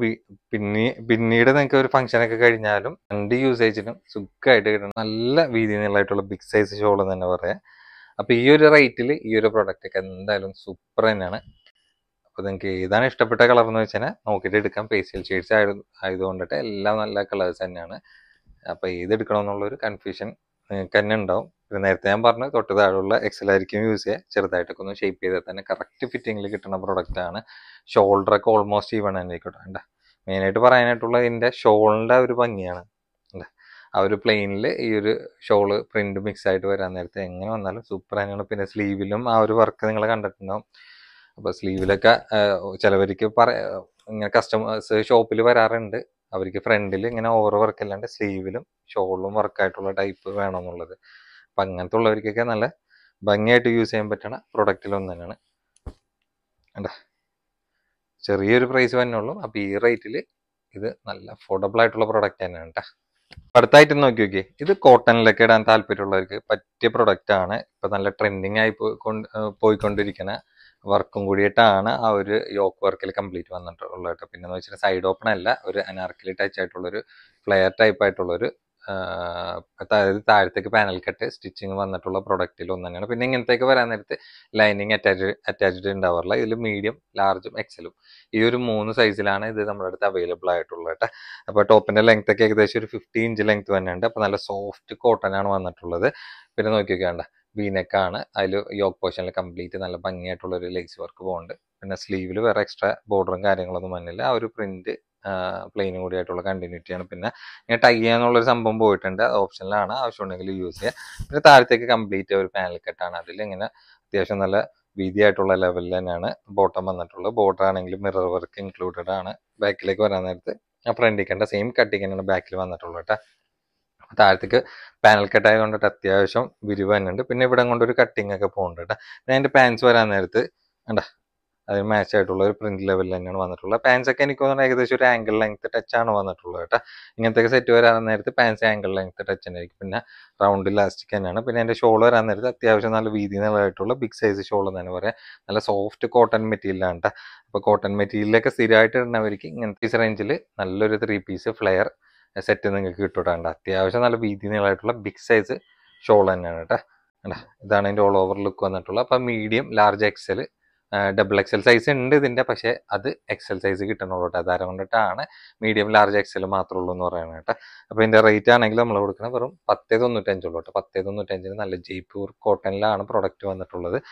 പിന്നീട് നിങ്ങൾക്ക് ഒരു ഫംഗ്ഷനൊക്കെ കഴിഞ്ഞാലും 2 യൂസേജിനും സുഖമായിട്ട് കിട്ടണം നല്ല വീതി നീളമായിട്ടുള്ള ബിഗ് സൈസ് ഷോൾ തന്നെ പറയാം. അപ്പൊ ഈ ഒരു റേറ്റിൽ ഈ ഒരു പ്രൊഡക്റ്റ് ഒക്കെ എന്തായാലും സൂപ്പർ തന്നെയാണ്. അപ്പൊ നിങ്ങൾക്ക് ഏതാണ് ഇഷ്ടപ്പെട്ട കളർ എന്ന് വെച്ചാൽ നോക്കിയിട്ട് എടുക്കാം. പേസ്റ്റൽ ഷെയ്ഡ്സ് ആയതുകൊണ്ടിട്ട് എല്ലാം നല്ല കളേഴ്സ് തന്നെയാണ്. അപ്പൊ ഏത് എടുക്കണമെന്നുള്ള ഒരു കൺഫ്യൂഷൻ നിങ്ങൾക്ക് തന്നെ ഉണ്ടാവും. പിന്നെ നേരത്തെ ഞാൻ പറഞ്ഞു തൊട്ട് താഴെയുള്ള XL ആയിരിക്കും യൂസ് ചെയ്യുക. ചെറുതായിട്ടൊക്കെ ഒന്ന് ഷേപ്പ് ചെയ്താൽ തന്നെ കറക്റ്റ് ഫിറ്റിങ്ങിൽ കിട്ടുന്ന പ്രൊഡക്റ്റ് ആണ്. ഷോൾഡറൊക്കെ ഓൾമോസ്റ്റ് ഈവൺ തന്നെ ആയിക്കോട്ടെ. മെയിനായിട്ട് പറയാനായിട്ടുള്ള ഇതിന്റെ ഷോളിന്റെ ഒരു ഭംഗിയാണ്. ആ ഒരു പ്ലെയിനിൽ ഈ ഒരു ഷോള് പ്രിന്റ് മിക്സ് ആയിട്ട് വരാൻ നേരത്തെ എങ്ങനെ വന്നാലും സൂപ്പർ തന്നെയാണ്. പിന്നെ സ്ലീവിലും ആ ഒരു വർക്ക് നിങ്ങൾ കണ്ടിട്ടുണ്ടാവും. അപ്പൊ സ്ലീവിലൊക്കെ ചിലവർക്ക് ഇങ്ങനെ കസ്റ്റമേഴ്സ് ഷോപ്പിൽ വരാറുണ്ട്. അവർക്ക് ഫ്രണ്ടിൽ ഇങ്ങനെ ഓവർ വർക്ക് അല്ലാണ്ട് സ്ലീവിലും ഷോളിലും വർക്കായിട്ടുള്ള ടൈപ്പ് വേണമെന്നുള്ളത്. അപ്പൊ അങ്ങനത്തെ ഉള്ളവർക്കൊക്കെ നല്ല ഭംഗിയായിട്ട് യൂസ് ചെയ്യാൻ പറ്റണ പ്രൊഡക്റ്റിലൊന്നും തന്നെയാണ്. ചെറിയൊരു പ്രൈസ് തന്നെ ഉള്ളൂ. അപ്പൊ ഈ റേറ്റിൽ ഇത് നല്ല അഫോർഡബിൾ ആയിട്ടുള്ള പ്രൊഡക്റ്റ് തന്നെയാണ് കേട്ടോ. അടുത്തായിട്ട് നോക്കി ഇത് കോട്ടണിലൊക്കെ ഇടാൻ താല്പര്യമുള്ളവർക്ക് പറ്റിയ പ്രൊഡക്റ്റ് ആണ്. ഇപ്പൊ നല്ല ട്രെൻഡിങ് ആയി പോയിക്കൊണ്ടിരിക്കുന്ന വർക്കും കൂടിയിട്ടാണ് ആ ഒരു യോക്ക് വർക്കിൽ കംപ്ലീറ്റ് വന്നിട്ടുള്ളത് കേട്ടോ. പിന്നെ എന്ന് വെച്ചാൽ സൈഡ് ഓപ്പൺ അല്ല, ഒരു അനാർക്കലി ടച്ച് ആയിട്ടുള്ളൊരു ഫ്ലെയർ ടൈപ്പ് ആയിട്ടുള്ളൊരു അതായത് താഴത്തേക്ക് പാനൽ കട്ട് സ്റ്റിച്ചിങ് വന്നിട്ടുള്ള പ്രൊഡക്റ്റിൽ ഒന്ന് തന്നെയാണ്. പിന്നെ ഇങ്ങനത്തേക്ക് വരാൻ നേരത്ത് ലൈനിങ് അറ്റാച്ച്ഡ് ഉണ്ടാവാറില്ല. ഇതിൽ മീഡിയം, ലാർജും എക്സലും ഈ ഒരു 3 സൈസിലാണ് ഇത് നമ്മുടെ അടുത്ത് അവൈലബിൾ ആയിട്ടുള്ളത് കേട്ടോ. അപ്പൊ ടോപ്പിന്റെ ലെങ്ത് ഒക്കെ ഏകദേശം ഒരു 50 ഇഞ്ച് ലെങ്ത് തന്നെയുണ്ട്. അപ്പൊ നല്ല സോഫ്റ്റ് കോട്ടൺ ആണ് വന്നിട്ടുള്ളത്. പിന്നെ നോക്കിയൊക്കെയാണ്ട വീനെക്കാണ്. അതിൽ യോക്ക് പോർഷനിൽ കംപ്ലീറ്റ് നല്ല ഭംഗിയായിട്ടുള്ള ഒരു ലേസ് വർക്ക് പോകുന്നുണ്ട്. പിന്നെ സ്ലീവിൽ വേറെ എക്സ്ട്രാ ബോർഡറും കാര്യങ്ങളൊന്നും വന്നില്ല. ആ ഒരു പ്രിന്റ് പ്ലെയിനും കൂടി ആയിട്ടുള്ള കണ്ടിന്യൂറ്റിയാണ്. പിന്നെ ഇങ്ങനെ ടൈ ചെയ്യാന്നുള്ളൊരു സംഭവം പോയിട്ടുണ്ട്. അത് ഓപ്ഷനിലാണ്, ആവശ്യമുണ്ടെങ്കിൽ യൂസ് ചെയ്യാം. പിന്നെ താഴത്തേക്ക് കംപ്ലീറ്റ് ഒരു പാനൽ കട്ടാണ്. അതിൽ ഇങ്ങനെ അത്യാവശ്യം നല്ല വീതിയായിട്ടുള്ള ലെവലിൽ തന്നെയാണ് ബോട്ടം വന്നിട്ടുള്ളത്. ബോർഡർ ആണെങ്കിലും മിറർ വർക്ക് ഇൻക്ലൂഡഡ് ആണ്. ബാക്കിലേക്ക് വരാൻ നേരത്ത് ഫ്രണ്ടിൽ കണ്ട സെയിം കട്ടിങ് തന്നെയാണ് ബാക്കിൽ വന്നിട്ടുള്ളത് കേട്ടോ. താഴത്തേക്ക് പാനൽ കട്ട് ആയതുകൊണ്ടിട്ട് അത്യാവശ്യം വിരിവ് തന്നെയുണ്ട്. പിന്നെ ഇവിടെ കൊണ്ടൊരു കട്ടിങ് ഒക്കെ പോകുന്നുണ്ട് കേട്ടോ. പിന്നെ അതിന്റെ പാൻസ് വരാൻ നേരത്ത് കണ്ട അതിന് മാച്ച് ആയിട്ടുള്ള ഒരു പ്രിന്റ് ലെവലിൽ തന്നെയാണ് വന്നിട്ടുള്ളത്. പാൻസ് ഒക്കെ എനിക്ക് തോന്നുന്നത് ഏകദേശം ഒരു ആംഗിൾ ലെങ്ത് ടച്ച് ആണ് വന്നിട്ടുള്ളത് കേട്ടോ. ഇങ്ങനത്തെ സെറ്റ് വരാൻ നേരത്ത് പാൻസ് ആംഗിൾ ലെങ്ത് ടച്ച് തന്നെ ആയിരിക്കും. പിന്നെ റൗണ്ട് ഇലാസ്റ്റിക് തന്നെയാണ്. പിന്നെ അതിന്റെ ഷോൾ വരാൻ നേരത്ത് അത്യാവശ്യം നല്ല വീതി നീളമായിട്ടുള്ള ബിഗ് സൈസ് ഷോൾ എന്ന് തന്നെ പറയാം. നല്ല സോഫ്റ്റ് കോട്ടൺ മെറ്റീരിയലാണ് കേട്ടോ. അപ്പൊ കോട്ടൺ മെറ്റീരിയലൊക്കെ സ്ഥിരമായിട്ട് ഇടുന്നവർക്ക് ഇങ്ങനത്തെ റേഞ്ചിൽ നല്ലൊരു 3 പീസ് ഫ്ലെയർ സെറ്റ് നിങ്ങൾക്ക് കിട്ടൂട്ടാണ്ട്. അത്യാവശ്യം നല്ല വീതി നീളമായിട്ടുള്ള ബിഗ് സൈസ് ഷോൾ തന്നെയാണ് കേട്ടോ. ഇതാണ് അതിന്റെ ഓൾ ഓവർ ലുക്ക് വന്നിട്ടുള്ളത്. അപ്പൊ medium, large, XL, XXL size ഉണ്ട് ഇതിന്റെ. പക്ഷെ അത് XL സൈസ് കിട്ടണുള്ളൂ കേട്ടോ. അതാരം കൊണ്ടിട്ടാണ് മീഡിയം, ലാർജ്, എക്സൽ മാത്രമേ ഉള്ളൂ എന്ന് പറയുന്നത് കേട്ടോ. അപ്പൊ ഇതിന്റെ റേറ്റ് ആണെങ്കിൽ നമ്മൾ കൊടുക്കുന്നത് വെറും 1095 ഉള്ളൂ കേട്ടോ. 1095 നല്ല ജയ്പൂർ കോട്ടണിലാണ് പ്രൊഡക്റ്റ് വന്നിട്ടുള്ളത്.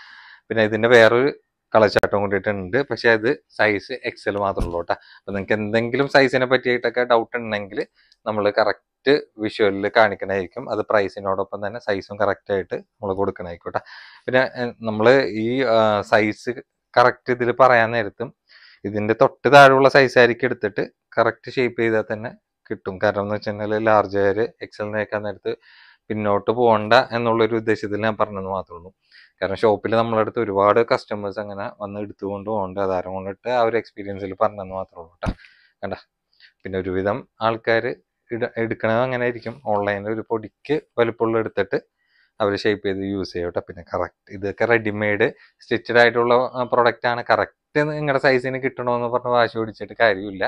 പിന്നെ ഇതിന്റെ വേറൊരു കളർ ചാർട്ടും കൂടിയിട്ടുണ്ട്. പക്ഷെ അത് സൈസ് എക്സൽ മാത്രമേ ഉള്ളൂ കേട്ടോ. അപ്പൊ നിങ്ങൾക്ക് എന്തെങ്കിലും സൈസിനെ പറ്റിയിട്ടൊക്കെ ഡൗട്ട് ഉണ്ടെങ്കിൽ നമ്മൾ കറക്റ്റ് വിഷ്വലിൽ കാണിക്കണമായിരിക്കും. അത് പ്രൈസിനോടൊപ്പം തന്നെ സൈസും കറക്റ്റ് ആയിട്ട് നമ്മൾ കൊടുക്കണമായിക്കോട്ടെ. പിന്നെ നമ്മൾ ഈ സൈസ് കറക്റ്റ് ഇതിൽ പറയാൻ നേരത്തും ഇതിന്റെ തൊട്ട് താഴെയുള്ള സൈസ് ആയിരിക്കും എടുത്തിട്ട് കറക്റ്റ് ഷേപ്പ് ചെയ്താൽ തന്നെ കിട്ടും. കാരണം എന്ന് വെച്ചാൽ ലാർജ് ഹെയർ എക്സലിനേക്കാൻ നേരത്ത് പിന്നോട്ട് പോകണ്ട എന്നുള്ളൊരു ഉദ്ദേശത്തിൽ ഞാൻ പറഞ്ഞെന്ന് മാത്രമേ ഉള്ളൂ. കാരണം ഷോപ്പിൽ നമ്മളെ അടുത്ത് ഒരുപാട് കസ്റ്റമേഴ്സ് അങ്ങനെ വന്ന് എടുത്തുകൊണ്ട് പോകുന്നുണ്ട്. അതാരം കൊണ്ടിട്ട് ആ ഒരു എക്സ്പീരിയൻസിൽ പറഞ്ഞെന്ന് മാത്രമേ ഉള്ളൂ കേട്ടോ. കണ്ട പിന്നെ ഒരുവിധം ആൾക്കാർ എടുക്കണത് അങ്ങനെ ആയിരിക്കും. ഓൺലൈനിൽ ഒരു പൊടിക്ക് വലുപ്പമുള്ള എടുത്തിട്ട് അവർ ഷേപ്പ് ചെയ്ത് യൂസ് ചെയ്യും കേട്ടോ. പിന്നെ കറക്റ്റ് ഇതൊക്കെ റെഡിമെയ്ഡ് സ്റ്റിച്ചഡ് ആയിട്ടുള്ള പ്രൊഡക്റ്റ് ആണ്. കറക്റ്റ് നിങ്ങളുടെ സൈസിന് കിട്ടണമെന്ന് പറഞ്ഞ് വാശി പിടിച്ചിട്ട് കാര്യമില്ല.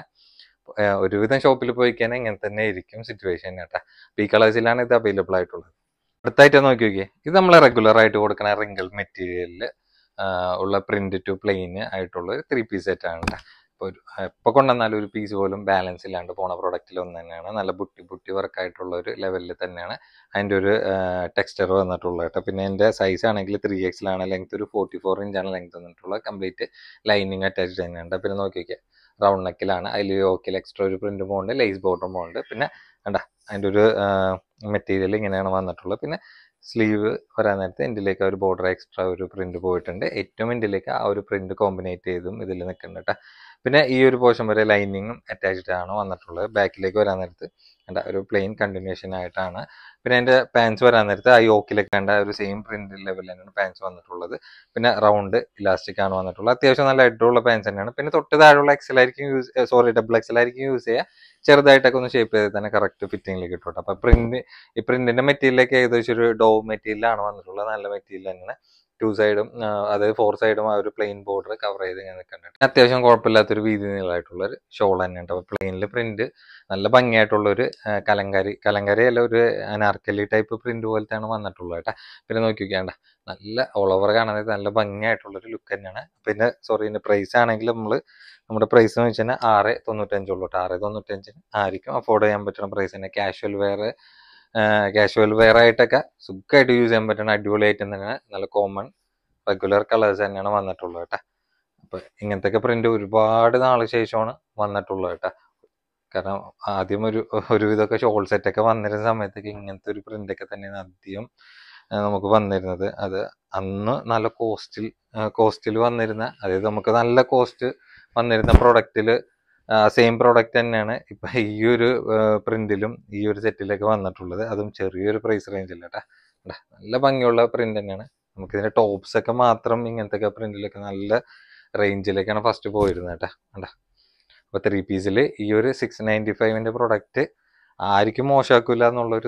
ഒരുവിധം ഷോപ്പിൽ പോയി കഴിഞ്ഞാൽ ഇങ്ങനെ തന്നെ ആയിരിക്കും സിറ്റുവേഷൻ കേട്ടോ. ഈ കളേഴ്സിലാണ് ഇത് അവൈലബിൾ ആയിട്ടുള്ളത്. അടുത്തായിട്ട് നോക്കി നോക്കിയേ, ഇത് നമ്മൾ റെഗുലർ ആയിട്ട് കൊടുക്കുന്ന റിങ്കിൾ മെറ്റീരിയലിൽ ഉള്ള പ്രിന്റ് ടു പ്ലെയിൻ ആയിട്ടുള്ള ഒരു 3 പീസ് സെറ്റ് ആണ് കേട്ടോ. ഇപ്പോൾ എപ്പോൾ കൊണ്ടുവന്നാലും ഒരു പീസ് പോലും ബാലൻസ് ഇല്ലാണ്ട് പോണ പ്രൊഡക്റ്റിൽ ഒന്ന് തന്നെയാണ്. നല്ല ബുട്ടി വർക്ക് ആയിട്ടുള്ള ഒരു ലെവലിൽ തന്നെയാണ് അതിൻ്റെ ഒരു ടെക്സ്ചർ വന്നിട്ടുള്ളത് കേട്ടോ. പിന്നെ എൻ്റെ സൈസ് ആണെങ്കിൽ 3XL ആണ്. ലെങ്ത് ഒരു 44 ഇഞ്ചാണ് ലെങ്ത് വന്നിട്ടുള്ളത്. കംപ്ലീറ്റ് ലൈനിങ് അറ്റാച്ച്ഡ് തന്നെയുണ്ട്. പിന്നെ നോക്കി നോക്കിയാൽ റൗണ്ട് നെക്കിലാണ്. അതിൽ യോക്കിൽ എക്സ്ട്രാ ഒരു പ്രിന്റ് പോകുന്നുണ്ട്, ലേസ് ബോർഡറും പോകുന്നുണ്ട്. പിന്നെ കണ്ട അതിൻ്റെ ഒരു മെറ്റീരിയൽ ഇങ്ങനെയാണ് വന്നിട്ടുള്ളത്. പിന്നെ സ്ലീവ് വരാൻ നേരത്തെ എൻഡിലേക്ക് ഒരു ബോർഡർ എക്സ്ട്രാ ഒരു പ്രിന്റ് പോയിട്ടുണ്ട്. ഏറ്റവും എൻഡിലേക്ക് ആ ഒരു പ്രിന്റ് കോമ്പിനേറ്റ് ചെയ്തും ഇതിൽ നിൽക്കുന്നുണ്ട് കേട്ടോ. പിന്നെ ഈ ഒരു പോർഷൻ വരെ ലൈനിങ്ങും അറ്റാച്ച്ഡ് ആണ് വന്നിട്ടുള്ളത്. ബാക്കിലേക്ക് വരാൻ നേരത്ത് കണ്ട ഒരു പ്ലെയിൻ കണ്ടിന്യൂഷൻ ആയിട്ടാണ്. പിന്നെ അതിന്റെ പാൻസ് വരാൻ നേരത്ത് ആ യോക്കിലേക്ക് കണ്ട ഒരു സെയിം പ്രിന്റ് ലെവൽ തന്നെയാണ് പാൻസ് വന്നിട്ടുള്ളത്. പിന്നെ റൗണ്ട് ഇലാസ്റ്റിക് ആണ് വന്നിട്ടുള്ളത്. അത്യാവശ്യം നല്ല ഹെഡുള്ള പാൻസ് തന്നെയാണ്. പിന്നെ തൊട്ട് താഴെയുള്ള എക്സൽ ആയിരിക്കും ഡബിൾ എക്സൽ ആയിരിക്കും യൂസ് ചെയ്യുക. ചെറുതായിട്ടൊക്കെ ഒന്ന് ഷേപ്പ് ചെയ്ത് തന്നെ കറക്റ്റ് ഫിറ്റിംഗിലേക്ക് കിട്ടും. അപ്പൊ ഈ പ്രിന്റിന്റെ മെറ്റീരിയലൊക്കെ ഏകദേശം ഒരു ഡോ മെറ്റീരിയലാണ് വന്നിട്ടുള്ളത്. നല്ല മെറ്റീരിയൽ തന്നെയാണ്. 2 സൈഡും അതായത് 4 സൈഡും ആ ഒരു പ്ലെയിൻ ബോർഡർ കവർ ചെയ്ത് ഇങ്ങനെ നിൽക്കുന്നുണ്ട്. അത്യാവശ്യം കുഴപ്പമില്ലാത്തൊരു വീതി നീളമായിട്ടുള്ള ഒരു ഷോൾ തന്നെയുണ്ട്. അപ്പൊ പ്ലെയിനിൽ പ്രിന്റ് നല്ല ഭംഗിയായിട്ടുള്ള ഒരു കലങ്കാരി അല്ല, ഒരു അനാർക്കലി ടൈപ്പ് പ്രിന്റ് പോലത്തെയാണ് വന്നിട്ടുള്ളത് കേട്ടോ. പിന്നെ നോക്കി നോക്കിയാണ്ട നല്ല ഓൾ ഓവർ കാണാനായിട്ട് നല്ല ഭംഗിയായിട്ടുള്ളൊരു ലുക്ക് തന്നെയാണ്. പിന്നെ ഇതിന്റെ പ്രൈസ് ആണെങ്കിൽ നമ്മുടെ പ്രൈസ് എന്ന് വെച്ചാൽ 695 ഉള്ളൂ കേട്ടോ. 695 ആയിരിക്കും അഫോർഡ് ചെയ്യാൻ പറ്റുന്ന പ്രൈസ് തന്നെ. കാഷ്വൽ വെയർ ആയിട്ടൊക്കെ സുഖമായിട്ട് യൂസ് ചെയ്യാൻ പറ്റുന്ന അടിപൊളി ഐറ്റം തന്നെയാണ്. നല്ല കോമൺ റെഗുലർ കളേഴ്സ് തന്നെയാണ് വന്നിട്ടുള്ളത് കേട്ടോ. അപ്പൊ ഇങ്ങനത്തെ പ്രിന്റ് ഒരുപാട് നാള് ശേഷമാണ് വന്നിട്ടുള്ളത് കേട്ടോ. കാരണം ആദ്യം ഒരുവിധമൊക്കെ ഷോൾ സെറ്റ് ഒക്കെ വന്നിരുന്ന സമയത്തൊക്കെ ഇങ്ങനത്തെ ഒരു പ്രിന്റ് ഒക്കെ തന്നെയാണ് ആദ്യം നമുക്ക് വന്നിരുന്നത്. അത് അന്ന് നല്ല കോസ്റ്റിൽ വന്നിരുന്ന, അതായത് നമുക്ക് നല്ല കോസ്റ്റ് വന്നിരുന്ന പ്രൊഡക്റ്റില് സെയിം പ്രോഡക്റ്റ് തന്നെയാണ് ഇപ്പൊ ഈ ഒരു പ്രിന്റിലും ഈ ഒരു സെറ്റിലൊക്കെ വന്നിട്ടുള്ളത്. അതും ചെറിയൊരു പ്രൈസ് റേഞ്ചിൽ കേട്ടാ. നല്ല ഭംഗിയുള്ള പ്രിന്റ് തന്നെയാണ്. നമുക്ക് ഇതിന്റെ ടോപ്സ് ഒക്കെ മാത്രം ഇങ്ങനത്തെ പ്രിന്റിലൊക്കെ നല്ല റേഞ്ചിലേക്കാണ് ഫസ്റ്റ് പോയിരുന്നത് കേട്ടാ. അപ്പൊ 3 പീസിൽ ഈ ഒരു 695 പ്രൊഡക്റ്റ് ആർക്കും മോശമാക്കൂല എന്നുള്ളൊരു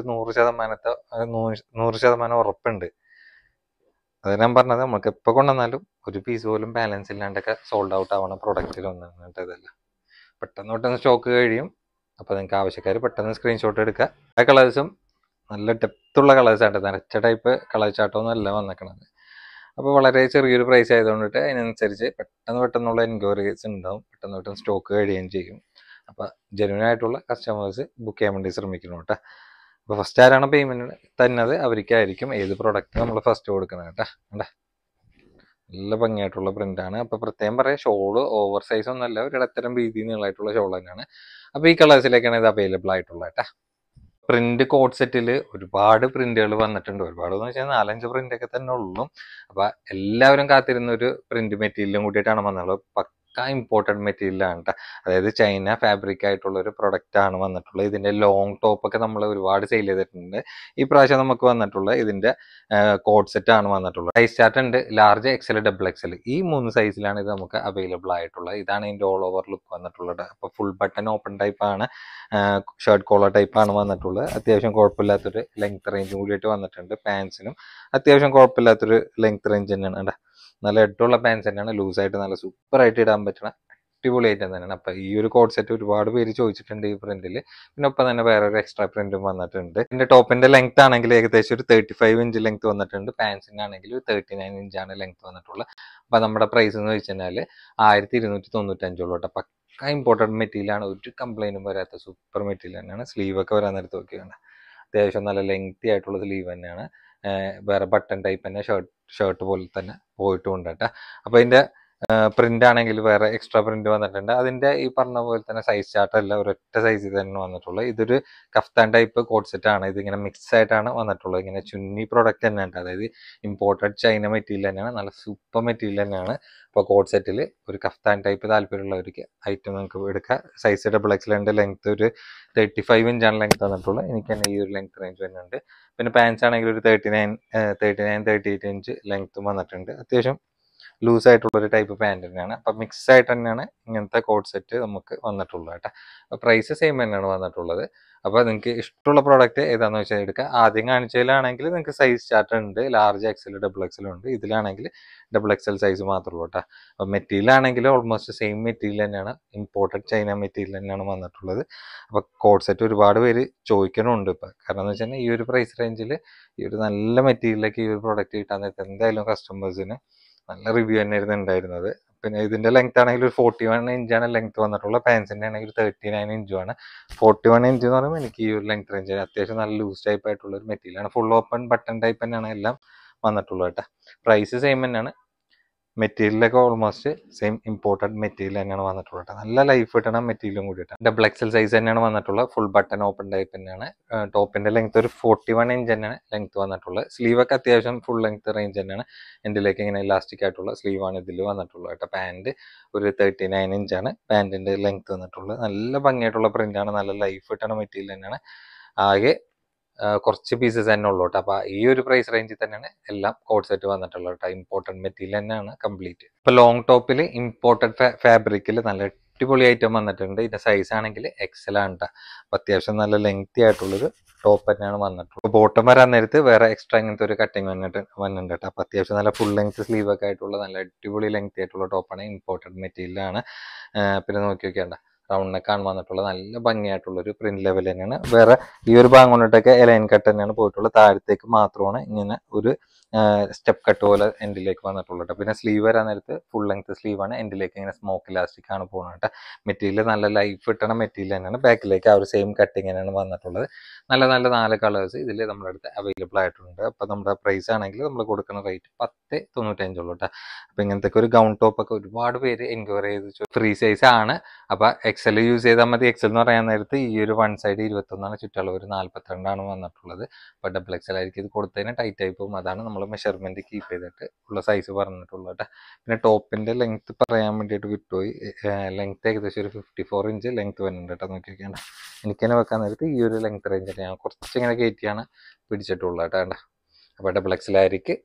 100% ഉറപ്പുണ്ട്. അത് ഞാൻ പറഞ്ഞത്, നമുക്ക് എപ്പോൾ കൊണ്ടുവന്നാലും ഒരു പീസ് പോലും ബാലൻസ് ഇല്ലാണ്ടൊക്കെ സോൾഡ് ഔട്ട് ആവണ പ്രൊഡക്റ്റിൽ ഒന്നാണ് ഇതല്ല. പെട്ടെന്ന് സ്റ്റോക്ക് കഴിയും. അപ്പൊ നിങ്ങൾക്ക് ആവശ്യക്കാർ പെട്ടെന്ന് സ്ക്രീൻഷോട്ട് എടുക്കുക. ആ കളേഴ്സും നല്ല ഡെപ്തുള്ള കളേഴ്സ് ആയിട്ട്, നരച്ച ടൈപ്പ് കളർ ചാട്ടമൊന്നും അല്ല വന്നിക്കണത്. അപ്പോൾ വളരെ ചെറിയൊരു പ്രൈസ് ആയതുകൊണ്ടിട്ട് അതിനനുസരിച്ച് പെട്ടെന്നുള്ള എൻക്വയറീസ് ഉണ്ടാവും. പെട്ടെന്ന് സ്റ്റോക്ക് കഴിയുകയും ചെയ്യും. അപ്പൊ ജെന്യൂൻ ആയിട്ടുള്ള കസ്റ്റമേഴ്സ് ബുക്ക് ചെയ്യാൻ വേണ്ടി ശ്രമിക്കണം കേട്ടോ. അപ്പൊ ഫസ്റ്റ് ആരാണ് പേയ്മെന്റ് തന്നത് അവർക്കായിരിക്കും ഏത് പ്രൊഡക്റ്റ് നമ്മൾ ഫസ്റ്റ് കൊടുക്കണം കേട്ടോ. നല്ല ഭംഗിയായിട്ടുള്ള പ്രിന്റ് ആണ്. അപ്പൊ പ്രത്യേകം പറയാം, ഷോള് ഓവർ സൈസ് ഒന്നല്ല, ഒരു ഇടത്തരം വീതി നീളമായിട്ടുള്ള ഷോൾ തന്നെയാണ്. അപ്പൊ ഈ കളേഴ്സിലേക്കാണ് ഇത് അവൈലബിൾ ആയിട്ടുള്ളത് കേട്ടോ. പ്രിന്റ് കോഡ് സെറ്റിൽ ഒരുപാട് പ്രിന്റുകൾ വന്നിട്ടുണ്ട്. ഒരുപാട് എന്ന് വെച്ചാൽ 4-5 പ്രിന്റ് ഒക്കെ തന്നെ ഉള്ളൂ. അപ്പൊ എല്ലാവരും കാത്തിരുന്ന ഒരു പ്രിന്റ് മെറ്റീരിയലും കൂടിയിട്ടാണ് വന്നുള്ളത്. ഇമ്പോർട്ടഡ് മെറ്റീരിയലാണ് കേട്ടോ. അതായത് ചൈന ഫാബ്രിക് ആയിട്ടുള്ള ഒരു പ്രൊഡക്റ്റ് ആണ് വന്നിട്ടുള്ളത്. ഇതിന്റെ ലോങ് ടോപ്പ് ഒക്കെ നമ്മൾ ഒരുപാട് സെയിൽ ചെയ്തിട്ടുണ്ട്. ഈ പ്രാവശ്യം നമുക്ക് വന്നിട്ടുള്ള ഇതിന്റെ കോഡ് സെറ്റ് ആണ് വന്നിട്ടുള്ളത്. സൈസ് ചാർട്ട് ഉണ്ട്, ലാർജ് എക്സൽ ഡബിൾ എക്സൽ, ഈ 3 സൈസിലാണ് ഇത് നമുക്ക് അവൈലബിൾ ആയിട്ടുള്ളത്. ഇതാണ് ഇതിന്റെ ഓൾ ഓവർ ലുക്ക് വന്നിട്ടുള്ളത്. അപ്പൊ ഫുൾ ബട്ടൺ ഓപ്പൺ ടൈപ്പ് ആണ്, ഷർട്ട് കോളർ ടൈപ്പ് ആണ് വന്നിട്ടുള്ളത്. അത്യാവശ്യം കുഴപ്പമില്ലാത്തൊരു ലെങ്ത് റേഞ്ചും കൂടിയിട്ട് വന്നിട്ടുണ്ട്. പാൻസിനും അത്യാവശ്യം കുഴപ്പമില്ലാത്തൊരു ലെങ്ത് റേഞ്ച് തന്നെയാണ്. നല്ല ഹെഡുള്ള പാൻസ് തന്നെയാണ്. ലൂസായിട്ട് നല്ല സൂപ്പർ ആയിട്ട് ഇടാൻ പറ്റുന്ന അടിപൊളി ഐറ്റം തന്നെയാണ്. അപ്പൊ ഈ ഒരു കോഡ് സെറ്റ് ഒരുപാട് പേര് ചോദിച്ചിട്ടുണ്ട് ഈ പ്രിന്റിൽ. പിന്നെ ഒപ്പം തന്നെ വേറെ ഒരു എക്സ്ട്രാ പ്രിന്റും വന്നിട്ടുണ്ട്. ഇതിന്റെ ടോപ്പിന്റെ ലെങ്ത് ആണെങ്കിൽ ഏകദേശം ഒരു 35 ഇഞ്ച് ലെങ്ത് വന്നിട്ടുണ്ട്. പാൻസിന്റെ ആണെങ്കിൽ 39 ഇഞ്ചാണ് ലെങ്ത് വന്നിട്ടുള്ളത്. അപ്പൊ നമ്മുടെ പ്രൈസ് എന്ന് വെച്ച് കഴിഞ്ഞാൽ 1295 ഉള്ളൂ കേട്ടോ. പക്ക ഇമ്പോർട്ടൻറ്റ് മെറ്റീരിയൽ ആണ്, ഒരു കംപ്ലൈന്റും വരാത്ത സൂപ്പർ മെറ്റീരിയൽ തന്നെയാണ്. സ്ലീവ് ഒക്കെ വരാൻ നേരത്ത് നോക്കിയാണ്. അത്യാവശ്യം നല്ല ലെങ്തി ആയിട്ടുള്ള സ്ലീവ് തന്നെയാണ്. വേറെ ബട്ടൺ ടൈപ്പ് തന്നെ ഷർട്ട് പോലെ തന്നെ പോയിട്ടുണ്ട് കേട്ടോ. അപ്പോൾ ഇതിൻ്റെ പ്രിന്റ് ആണെങ്കിൽ വേറെ എക്സ്ട്രാ പ്രിന്റ് വന്നിട്ടുണ്ട്. അതിന്റെ ഈ പറഞ്ഞ പോലെ തന്നെ സൈസ് ചാർട്ട് അല്ല, ഒരൊറ്റ സൈസിൽ തന്നെ വന്നിട്ടുള്ളത്. ഇതൊരു കഫ്താൻ ടൈപ്പ് കോഡ് സെറ്റ് ആണ്. ഇതിങ്ങനെ മിക്സ് ആയിട്ടാണ് വന്നിട്ടുള്ളത്. ഇങ്ങനെ ചുന്നി പ്രോഡക്റ്റ് തന്നെ ഉണ്ട്, അതായത് ഇമ്പോർട്ടഡ് ചൈന മെറ്റീരിയൽ തന്നെയാണ്, നല്ല സൂപ്പർ മെറ്റീരിയൽ തന്നെയാണ്. അപ്പോൾ കോഡ് സെറ്റിൽ ഒരു കഫ്താൻ ടൈപ്പ് താല്പര്യമുള്ളവർക്ക് ഐറ്റം നമുക്ക് എടുക്കാം. സൈസ് XXL ഉണ്ട്, ലെങ്ത് ഒരു 35 ഇഞ്ചാണ് ലെങ്ത് വന്നിട്ടുള്ളത്. എനിക്ക് തന്നെ ഈ ഒരു ലെങ്ത് റേഞ്ച് വരുന്നുണ്ട്. പിന്നെ പാൻസ് ആണെങ്കിൽ ഒരു 38 ഇഞ്ച് ലെങ്ത്തും വന്നിട്ടുണ്ട്. അത്യാവശ്യം ലൂസ് ആയിട്ടുള്ളൊരു ടൈപ്പ് പാൻറ് തന്നെയാണ്. അപ്പം മിക്സ് ആയിട്ട് തന്നെയാണ് ഇങ്ങനത്തെ കോഡ് സെറ്റ് നമുക്ക് വന്നിട്ടുള്ളത് കേട്ടോ. അപ്പോൾ പ്രൈസ് സെയിം തന്നെയാണ് വന്നിട്ടുള്ളത്. അപ്പോൾ നിങ്ങൾക്ക് ഇഷ്ടമുള്ള പ്രോഡക്റ്റ് ഏതാണെന്ന് വെച്ചാൽ എടുക്കുക. ആദ്യം കാണിച്ചതിലാണെങ്കിൽ നിങ്ങൾക്ക് സൈസ് ചാർട്ട് ഉണ്ട്, ലാർജ് XL XXL ഉണ്ട്. ഇതിലാണെങ്കിൽ XXL സൈസ് മാത്രമേ ഉള്ളൂ കേട്ടോ. അപ്പോൾ മെറ്റീരിയൽ ആണെങ്കിൽ ഓൾമോസ്റ്റ് സെയിം മെറ്റീരിയൽ തന്നെയാണ്, ഇമ്പോർട്ടഡ് ചൈന മെറ്റീരിയൽ തന്നെയാണ് വന്നിട്ടുള്ളത്. അപ്പോൾ കോഡ് സെറ്റ് ഒരുപാട് പേര് ചോദിക്കണമുണ്ട് ഇപ്പം. കാരണം എന്ന് വെച്ചാൽ ഈ ഒരു പ്രൈസ് റേഞ്ചിൽ ഈ ഒരു നല്ല മെറ്റീരിയലൊക്കെ ഈ ഒരു പ്രോഡക്റ്റ് കിട്ടാൻ നേരത്തെ എന്തായാലും കസ്റ്റമേഴ്സിന് നല്ല റിവ്യൂ തന്നെയായിരുന്നു ഉണ്ടായിരുന്നത്. പിന്നെ ഇതിന്റെ ലെങ്ത് ആണെങ്കിൽ ഒരു 41 ഇഞ്ചാണ് ലെങ്ത് വന്നിട്ടുള്ളത്. പാൻസിന്റെ ആണെങ്കിൽ ഒരു 39 ഇഞ്ചുമാണ്. 41 ഇഞ്ച് എന്ന് പറയുമ്പോൾ എനിക്ക് ഈ ഒരു ലെങ്ത് റേഞ്ച് അത്യാവശ്യം നല്ല ലൂസ് ടൈപ്പ് ആയിട്ടുള്ള ഒരു മെറ്റീരിയലാണ്. ഫുൾ ഓപ്പൺ ബട്ടൺ ടൈപ്പ് തന്നെയാണ് എല്ലാം വന്നിട്ടുള്ളത് കേട്ടോ. പ്രൈസ് സെയിം തന്നെയാണ്. മെറ്റീരിയലൊക്കെ ഓൾമോസ്റ്റ് സെയിം ഇമ്പോർട്ടഡ് മെറ്റീരിയൽ തന്നെയാണ് വന്നിട്ടുള്ളത്. നല്ല ലൈഫ് കിട്ടണ മെറ്റീരിയലും കൂടിയിട്ടാണ്. XXL സൈസ് തന്നെയാണ് വന്നിട്ടുള്ളത്. ഫുൾ ബട്ടൺ ഓപ്പൺ ടൈപ്പ് തന്നെയാണ്. ടോപ്പിന്റെ ലെങ്ത് ഒരു 41 ഇഞ്ച് തന്നെയാണ് ലെങ്ത് വന്നിട്ടുള്ളത്. സ്ലീവൊക്കെ അത്യാവശ്യം ഫുൾ ലെങ്ത് റേഞ്ച് തന്നെയാണ്. എൻഡിലേക്ക് ഇങ്ങനെ ഇലാസ്റ്റിക് ആയിട്ടുള്ള സ്ലീവാണ് ഇതിൽ വന്നിട്ടുള്ളത് കേട്ടോ. പാൻറ് ഒരു 39 ഇഞ്ചാണ് പാൻറിന്റെ ലെങ്ത് വന്നിട്ടുള്ളത്. നല്ല ഭംഗിയായിട്ടുള്ള പ്രിന്റാണ്, നല്ല ലൈഫ് കിട്ടണ മെറ്റീരിയൽ തന്നെയാണ്. ആകെ കുറച്ച് പീസസ് തന്നെ ഉള്ളൂ കേട്ടോ. അപ്പോൾ ഈ ഒരു പ്രൈസ് റേഞ്ചിൽ തന്നെയാണ് എല്ലാം കോഡ് സെറ്റ് വന്നിട്ടുള്ളത് കേട്ടോ. ഇമ്പോർട്ടൻറ്റ് മെറ്റീരിയൽ തന്നെയാണ് കംപ്ലീറ്റ്. ഇപ്പോൾ ലോങ് ടോപ്പിൽ ഇമ്പോർട്ടഡ് ഫാബ്രിക്കിൽ നല്ല അടിപൊളി ഐറ്റം വന്നിട്ടുണ്ട്. ഇതിന്റെ സൈസ് ആണെങ്കിൽ XL ആണ് കേട്ടോ. അപ്പോൾ അത്യാവശ്യം നല്ല ലെങ്തി ആയിട്ടുള്ളൊരു ടോപ്പ് തന്നെയാണ് വന്നിട്ടുള്ളത്. ബോട്ടം വരാൻ നേരത്ത് വേറെ എക്സ്ട്രാ ഇങ്ങനത്തെ ഒരു കട്ടിങ് വന്നിട്ടുണ്ട് കേട്ടോ. അപ്പോൾ അത്യാവശ്യം നല്ല ഫുൾ ലെങ്ത് സ്ലീവ് ഒക്കെ ആയിട്ടുള്ള നല്ല അടിപൊളി ലെങ്തി ആയിട്ടുള്ള ടോപ്പാണ്, ഇമ്പോർട്ടഡ് മെറ്റീരിയലാണ്. പിന്നെ നോക്കി നോക്കിയാണ്ട റൗണ്ട് നെക്കാണ് വന്നിട്ടുള്ളത്. നല്ല ഭംഗിയായിട്ടുള്ളൊരു പ്രിന്റ് ലെവൽ തന്നെയാണ്. വേറെ ഈ ഒരു ഭാഗം കൊണ്ടിട്ടൊക്കെ എലൈൻ കട്ട് തന്നെയാണ് പോയിട്ടുള്ളത്. താഴത്തേക്ക് മാത്രമാണ് ഇങ്ങനെ ഒരു സ്റ്റെപ്പ് കട്ട് പോലെ എൻഡിലേക്ക് വന്നിട്ടുള്ളത്. പിന്നെ സ്ലീവ് വരാൻ നേരത്ത് ഫുൾ ലെങ്ത് സ്ലീവാണ്, എൻഡിലേക്ക് ഇങ്ങനെ സ്മോക്ക് ഇലാസ്റ്റിക് ആണ് പോകുന്നത് കേട്ടോ. മെറ്റീരിയൽ നല്ല ലൈഫ് കിട്ടണ മെറ്റീരിയൽ തന്നെയാണ്. ബാക്കിലേക്ക് ആ ഒരു സെയിം കട്ടിങ് തന്നെയാണ് വന്നിട്ടുള്ളത്. നല്ല നല്ല 4 കളേഴ്സ് ഇതിൽ നമ്മുടെ അടുത്ത് അവൈലബിൾ ആയിട്ടുണ്ട്. അപ്പോൾ നമ്മുടെ പ്രൈസ് ആണെങ്കിൽ നമ്മൾ കൊടുക്കുന്ന റേറ്റ് 10.95 ഉള്ളൂ കേട്ടോ. അപ്പോൾ ഇങ്ങനത്തെ ഒരു ഗൗൺ ടോപ്പ് ഒക്കെ ഒരുപാട് പേര് എൻക്വയറി ചെയ്ത് ഫ്രീ സൈസ് ആണ്. അപ്പോൾ XL യൂസ് ചെയ്താൽ മതി. XL എന്ന് പറയാൻ നേരത്ത് ഈ ഒരു 1 സൈഡ് 21 ചുറ്റളവ് ഒരു 42 വന്നിട്ടുള്ളത്. അപ്പോൾ XL ആയിരിക്കും ഇത് കൊടുത്തതിന് ടൈറ്റ് ആയി പോകും. അതാണ് നമ്മൾ മെഷർമെന്റ് കീപ്പ് ചെയ്തിട്ട് ഉള്ള സൈസ് പറഞ്ഞിട്ടുള്ളത് കേട്ടോ. പിന്നെ ടോപ്പിന്റെ ലെങ്ത് പറയാൻ വേണ്ടിയിട്ട് വിട്ടുപോയി. ലെങ്ത് ഏകദേശം ഒരു 54 ഇഞ്ച് ലെങ്ത് വരുന്നുണ്ട് കേട്ടോ. നോക്കി നോക്കിയാൽ എനിക്ക് തന്നെ വെക്കാൻ നേരത്ത് ഈ ഒരു ലെങ്ത് റേഞ്ച് ഞാൻ കുറച്ചിങ്ങനെ കയറ്റിയാണ് പിടിച്ചിട്ടുള്ളത് കേട്ടോ. അപ്പോൾ XL ആയിരിക്കും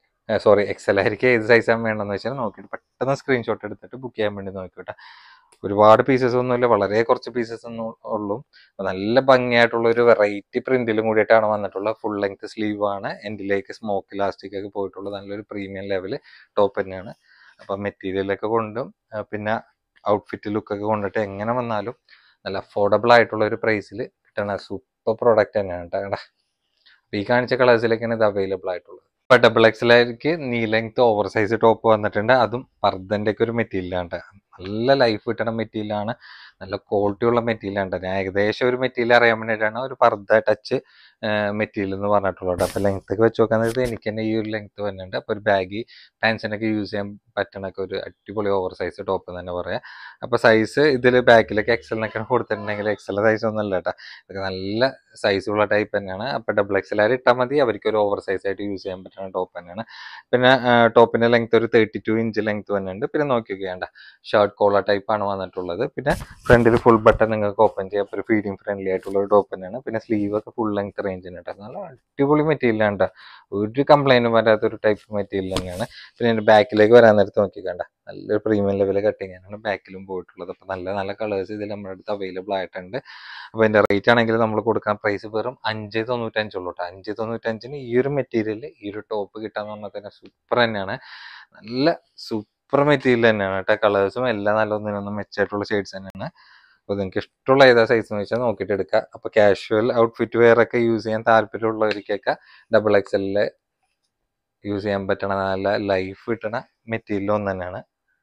XL ആയിരിക്കും ഏത് സൈസാണ് വേണമെന്ന് വെച്ചാൽ നോക്കിയിട്ട് പെട്ടെന്ന് സ്ക്രീൻഷോട്ട് എടുത്തിട്ട് ബുക്ക് ചെയ്യാൻ വേണ്ടി നോക്കിയിട്ട്. ഒരുപാട് പീസസ് ഒന്നുമില്ല, വളരെ കുറച്ച് പീസസ് ഒന്നും ഉള്ളൂ. നല്ല ഭംഗിയായിട്ടുള്ള ഒരു വെറൈറ്റി പ്രിന്റിലും കൂടിയിട്ടാണ് വന്നിട്ടുള്ളത്. ഫുൾ ലെങ്ത് സ്ലീവ് ആണ്, എൻഡിലേക്ക് സ്മോക്ക് ഇലാസ്റ്റിക് ഒക്കെ പോയിട്ടുള്ളത്. നല്ലൊരു പ്രീമിയം ലെവൽ ടോപ്പ് തന്നെയാണ്. അപ്പം മെറ്റീരിയലൊക്കെ കൊണ്ടും പിന്നെ ഔട്ട്ഫിറ്റ് ലുക്കൊക്കെ കൊണ്ടിട്ട് എങ്ങനെ വന്നാലും നല്ല അഫോർഡബിൾ ആയിട്ടുള്ള ഒരു പ്രൈസിൽ കിട്ടണ സൂപ്പർ പ്രോഡക്റ്റ് തന്നെയാണ് കേട്ടോ. അപ്പോൾ ഈ കാണിച്ച കളേഴ്സിലേക്കാണ് ഇത് അവൈലബിൾ ആയിട്ടുള്ളത്. ഇപ്പോൾ XXL ആയിരിക്ക് നീ ലെങ്ത് ഓവർ സൈസ് ടോപ്പ് വന്നിട്ടുണ്ട്. അതും പർദ്ദൻ്റെ ഒക്കെ ഒരു മെറ്റീരിയലാണ്. നല്ല ലൈഫ് കിട്ടണ മെറ്റീരിയലാണ്, നല്ല ക്വാളിറ്റി ഉള്ള മെറ്റീരിയലാണ്. ഞാൻ ഏകദേശം ഒരു മെറ്റീരിയൽ അറിയാൻ വേണ്ടിയിട്ടാണ് ഒരു പർദ്ദ ടച്ച് മെറ്റീരിയൽ എന്ന് പറഞ്ഞിട്ടുള്ളത്. അപ്പോൾ ലെങ്ത് ഒക്കെ വെച്ച് നോക്കുന്നത് എനിക്ക് തന്നെ ഈ ഒരു ലെങ്ത് വരുന്നുണ്ട്. അപ്പോൾ ഒരു ബാഗി പാൻസിനൊക്കെ യൂസ് ചെയ്യാൻ പറ്റണൊക്കെ ഒരു അടിപൊളി ഓവർ സൈസ് ടോപ്പ് എന്ന് തന്നെ പറയാം. അപ്പോൾ സൈസ് ഇതിൽ ബാക്കിലേക്ക് XL കൊടുത്തിട്ടുണ്ടെങ്കിൽ XL സൈസ് ഒന്നുമല്ല കേട്ടോ. ഇതൊക്കെ നല്ല സൈസുള്ള ടൈപ്പ് തന്നെയാണ്. അപ്പോൾ XXL ഇട്ടാൽ മതി, അവർക്ക് ഒരു ഓവർ സൈസ് ആയിട്ട് യൂസ് ചെയ്യാൻ പറ്റുന്ന ടോപ്പ് തന്നെയാണ്. പിന്നെ ടോപ്പിന്റെ ലെങ്ത് ഒരു 32 ഇഞ്ച് ലെങ്ത് വന്നിട്ടുണ്ട്. പിന്നെ നോക്കി നോക്കിയാണ്ട ഷർട്ട് കോളർ ടൈപ്പ് ആണ് വന്നിട്ടുള്ളത്. പിന്നെ ഫ്രണ്ടിൽ ഫുൾ ബട്ടൺ നിങ്ങൾക്ക് ഓപ്പൺ ചെയ്യാം. ഒരു ഫീഡിങ് ഫ്രണ്ട്ലി ആയിട്ടുള്ള ഒരു ടോപ്പ് തന്നെയാണ്. പിന്നെ സ്ലീവ് ഒക്കെ ഫുൾ ലെങ്ത് റേഞ്ചിന് കേട്ടോ. നല്ല അടിപൊളി മെറ്റീരിയലാണ് കേട്ടോ. ഒരു കംപ്ലൈന്റും വരാത്തൊരു ടൈപ്പ് മെറ്റീരിയൽ തന്നെയാണ്. പിന്നെ ബാക്കിലേക്ക് വരാൻ നേരത്ത് നോക്കിക്കണ്ട നല്ലൊരു പ്രീമിയം ലെവൽ കട്ടിങ് ആണ് ബാക്കിലും പോയിട്ടുള്ളത്. അപ്പോൾ നല്ല നല്ല കളേഴ്സ് ഇതിൽ നമ്മുടെ അടുത്ത് അവൈലബിൾ ആയിട്ടുണ്ട്. അപ്പോൾ ഇതിന്റെ റേറ്റ് ആണെങ്കിൽ നമ്മൾ കൊടുക്കാൻ പ്രൈസ് വെറും 5.95 ഉള്ളൂ കേട്ടോ. 5.95 ഈ ഒരു മെറ്റീരിയൽ ഈ ഒരു ടോപ്പ് കിട്ടാന്ന് പറഞ്ഞാൽ തന്നെ സൂപ്പർ തന്നെയാണ്. നല്ല സൂപ്പർ മെറ്റീരിയൽ തന്നെയാണ് കേട്ടോ. കളേഴ്സും എല്ലാം നല്ല ഒന്നിനൊന്നും മെച്ചമായിട്ടുള്ള ഷെയ്ഡ്സ് തന്നെയാണ്. അപ്പോൾ നിങ്ങൾക്ക് ഇഷ്ടമുള്ള ഏതാ സൈസ് എന്ന് വെച്ചാൽ നോക്കിയിട്ട് എടുക്കുക. അപ്പോൾ കാഷ്വൽ ഔട്ട്ഫിറ്റ് വെയർ ഒക്കെ യൂസ് ചെയ്യാൻ താല്പര്യമുള്ളവർക്കൊക്കെ XXL യൂസ് ചെയ്യാൻ പറ്റണ നല്ല ലൈഫ് കിട്ടണ മെറ്റീരിയൽ ഒന്ന് തന്നെയാണ്.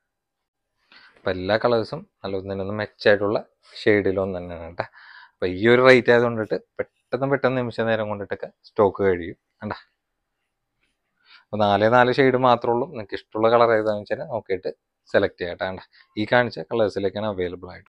അപ്പോൾ എല്ലാ കളേഴ്സും നല്ല ഒന്നിനൊന്നും മെച്ചമായിട്ടുള്ള ഷെയ്ഡിലൊന്നും തന്നെയാണ് കേട്ടോ. അപ്പോൾ ഈ ഒരു റേറ്റ് ആയതുകൊണ്ടിട്ട് പെട്ടെന്ന് നിമിഷ നേരം കൊണ്ടിട്ടൊക്കെ സ്റ്റോക്ക് കഴിയും കണ്ടാ. അപ്പോൾ 4 ഷെയ്ഡ് മാത്രമേ ഉള്ളൂ. നിങ്ങൾക്ക് ഇഷ്ടമുള്ള കളർ ഏതാണെന്ന് വെച്ചാൽ നോക്കിയിട്ട് സെലക്ട് ചെയ്യാം കേട്ടോ. ഈ കാണിച്ച കളേഴ്സിലേക്കാണ് അവൈലബിൾ ആയിട്ട്.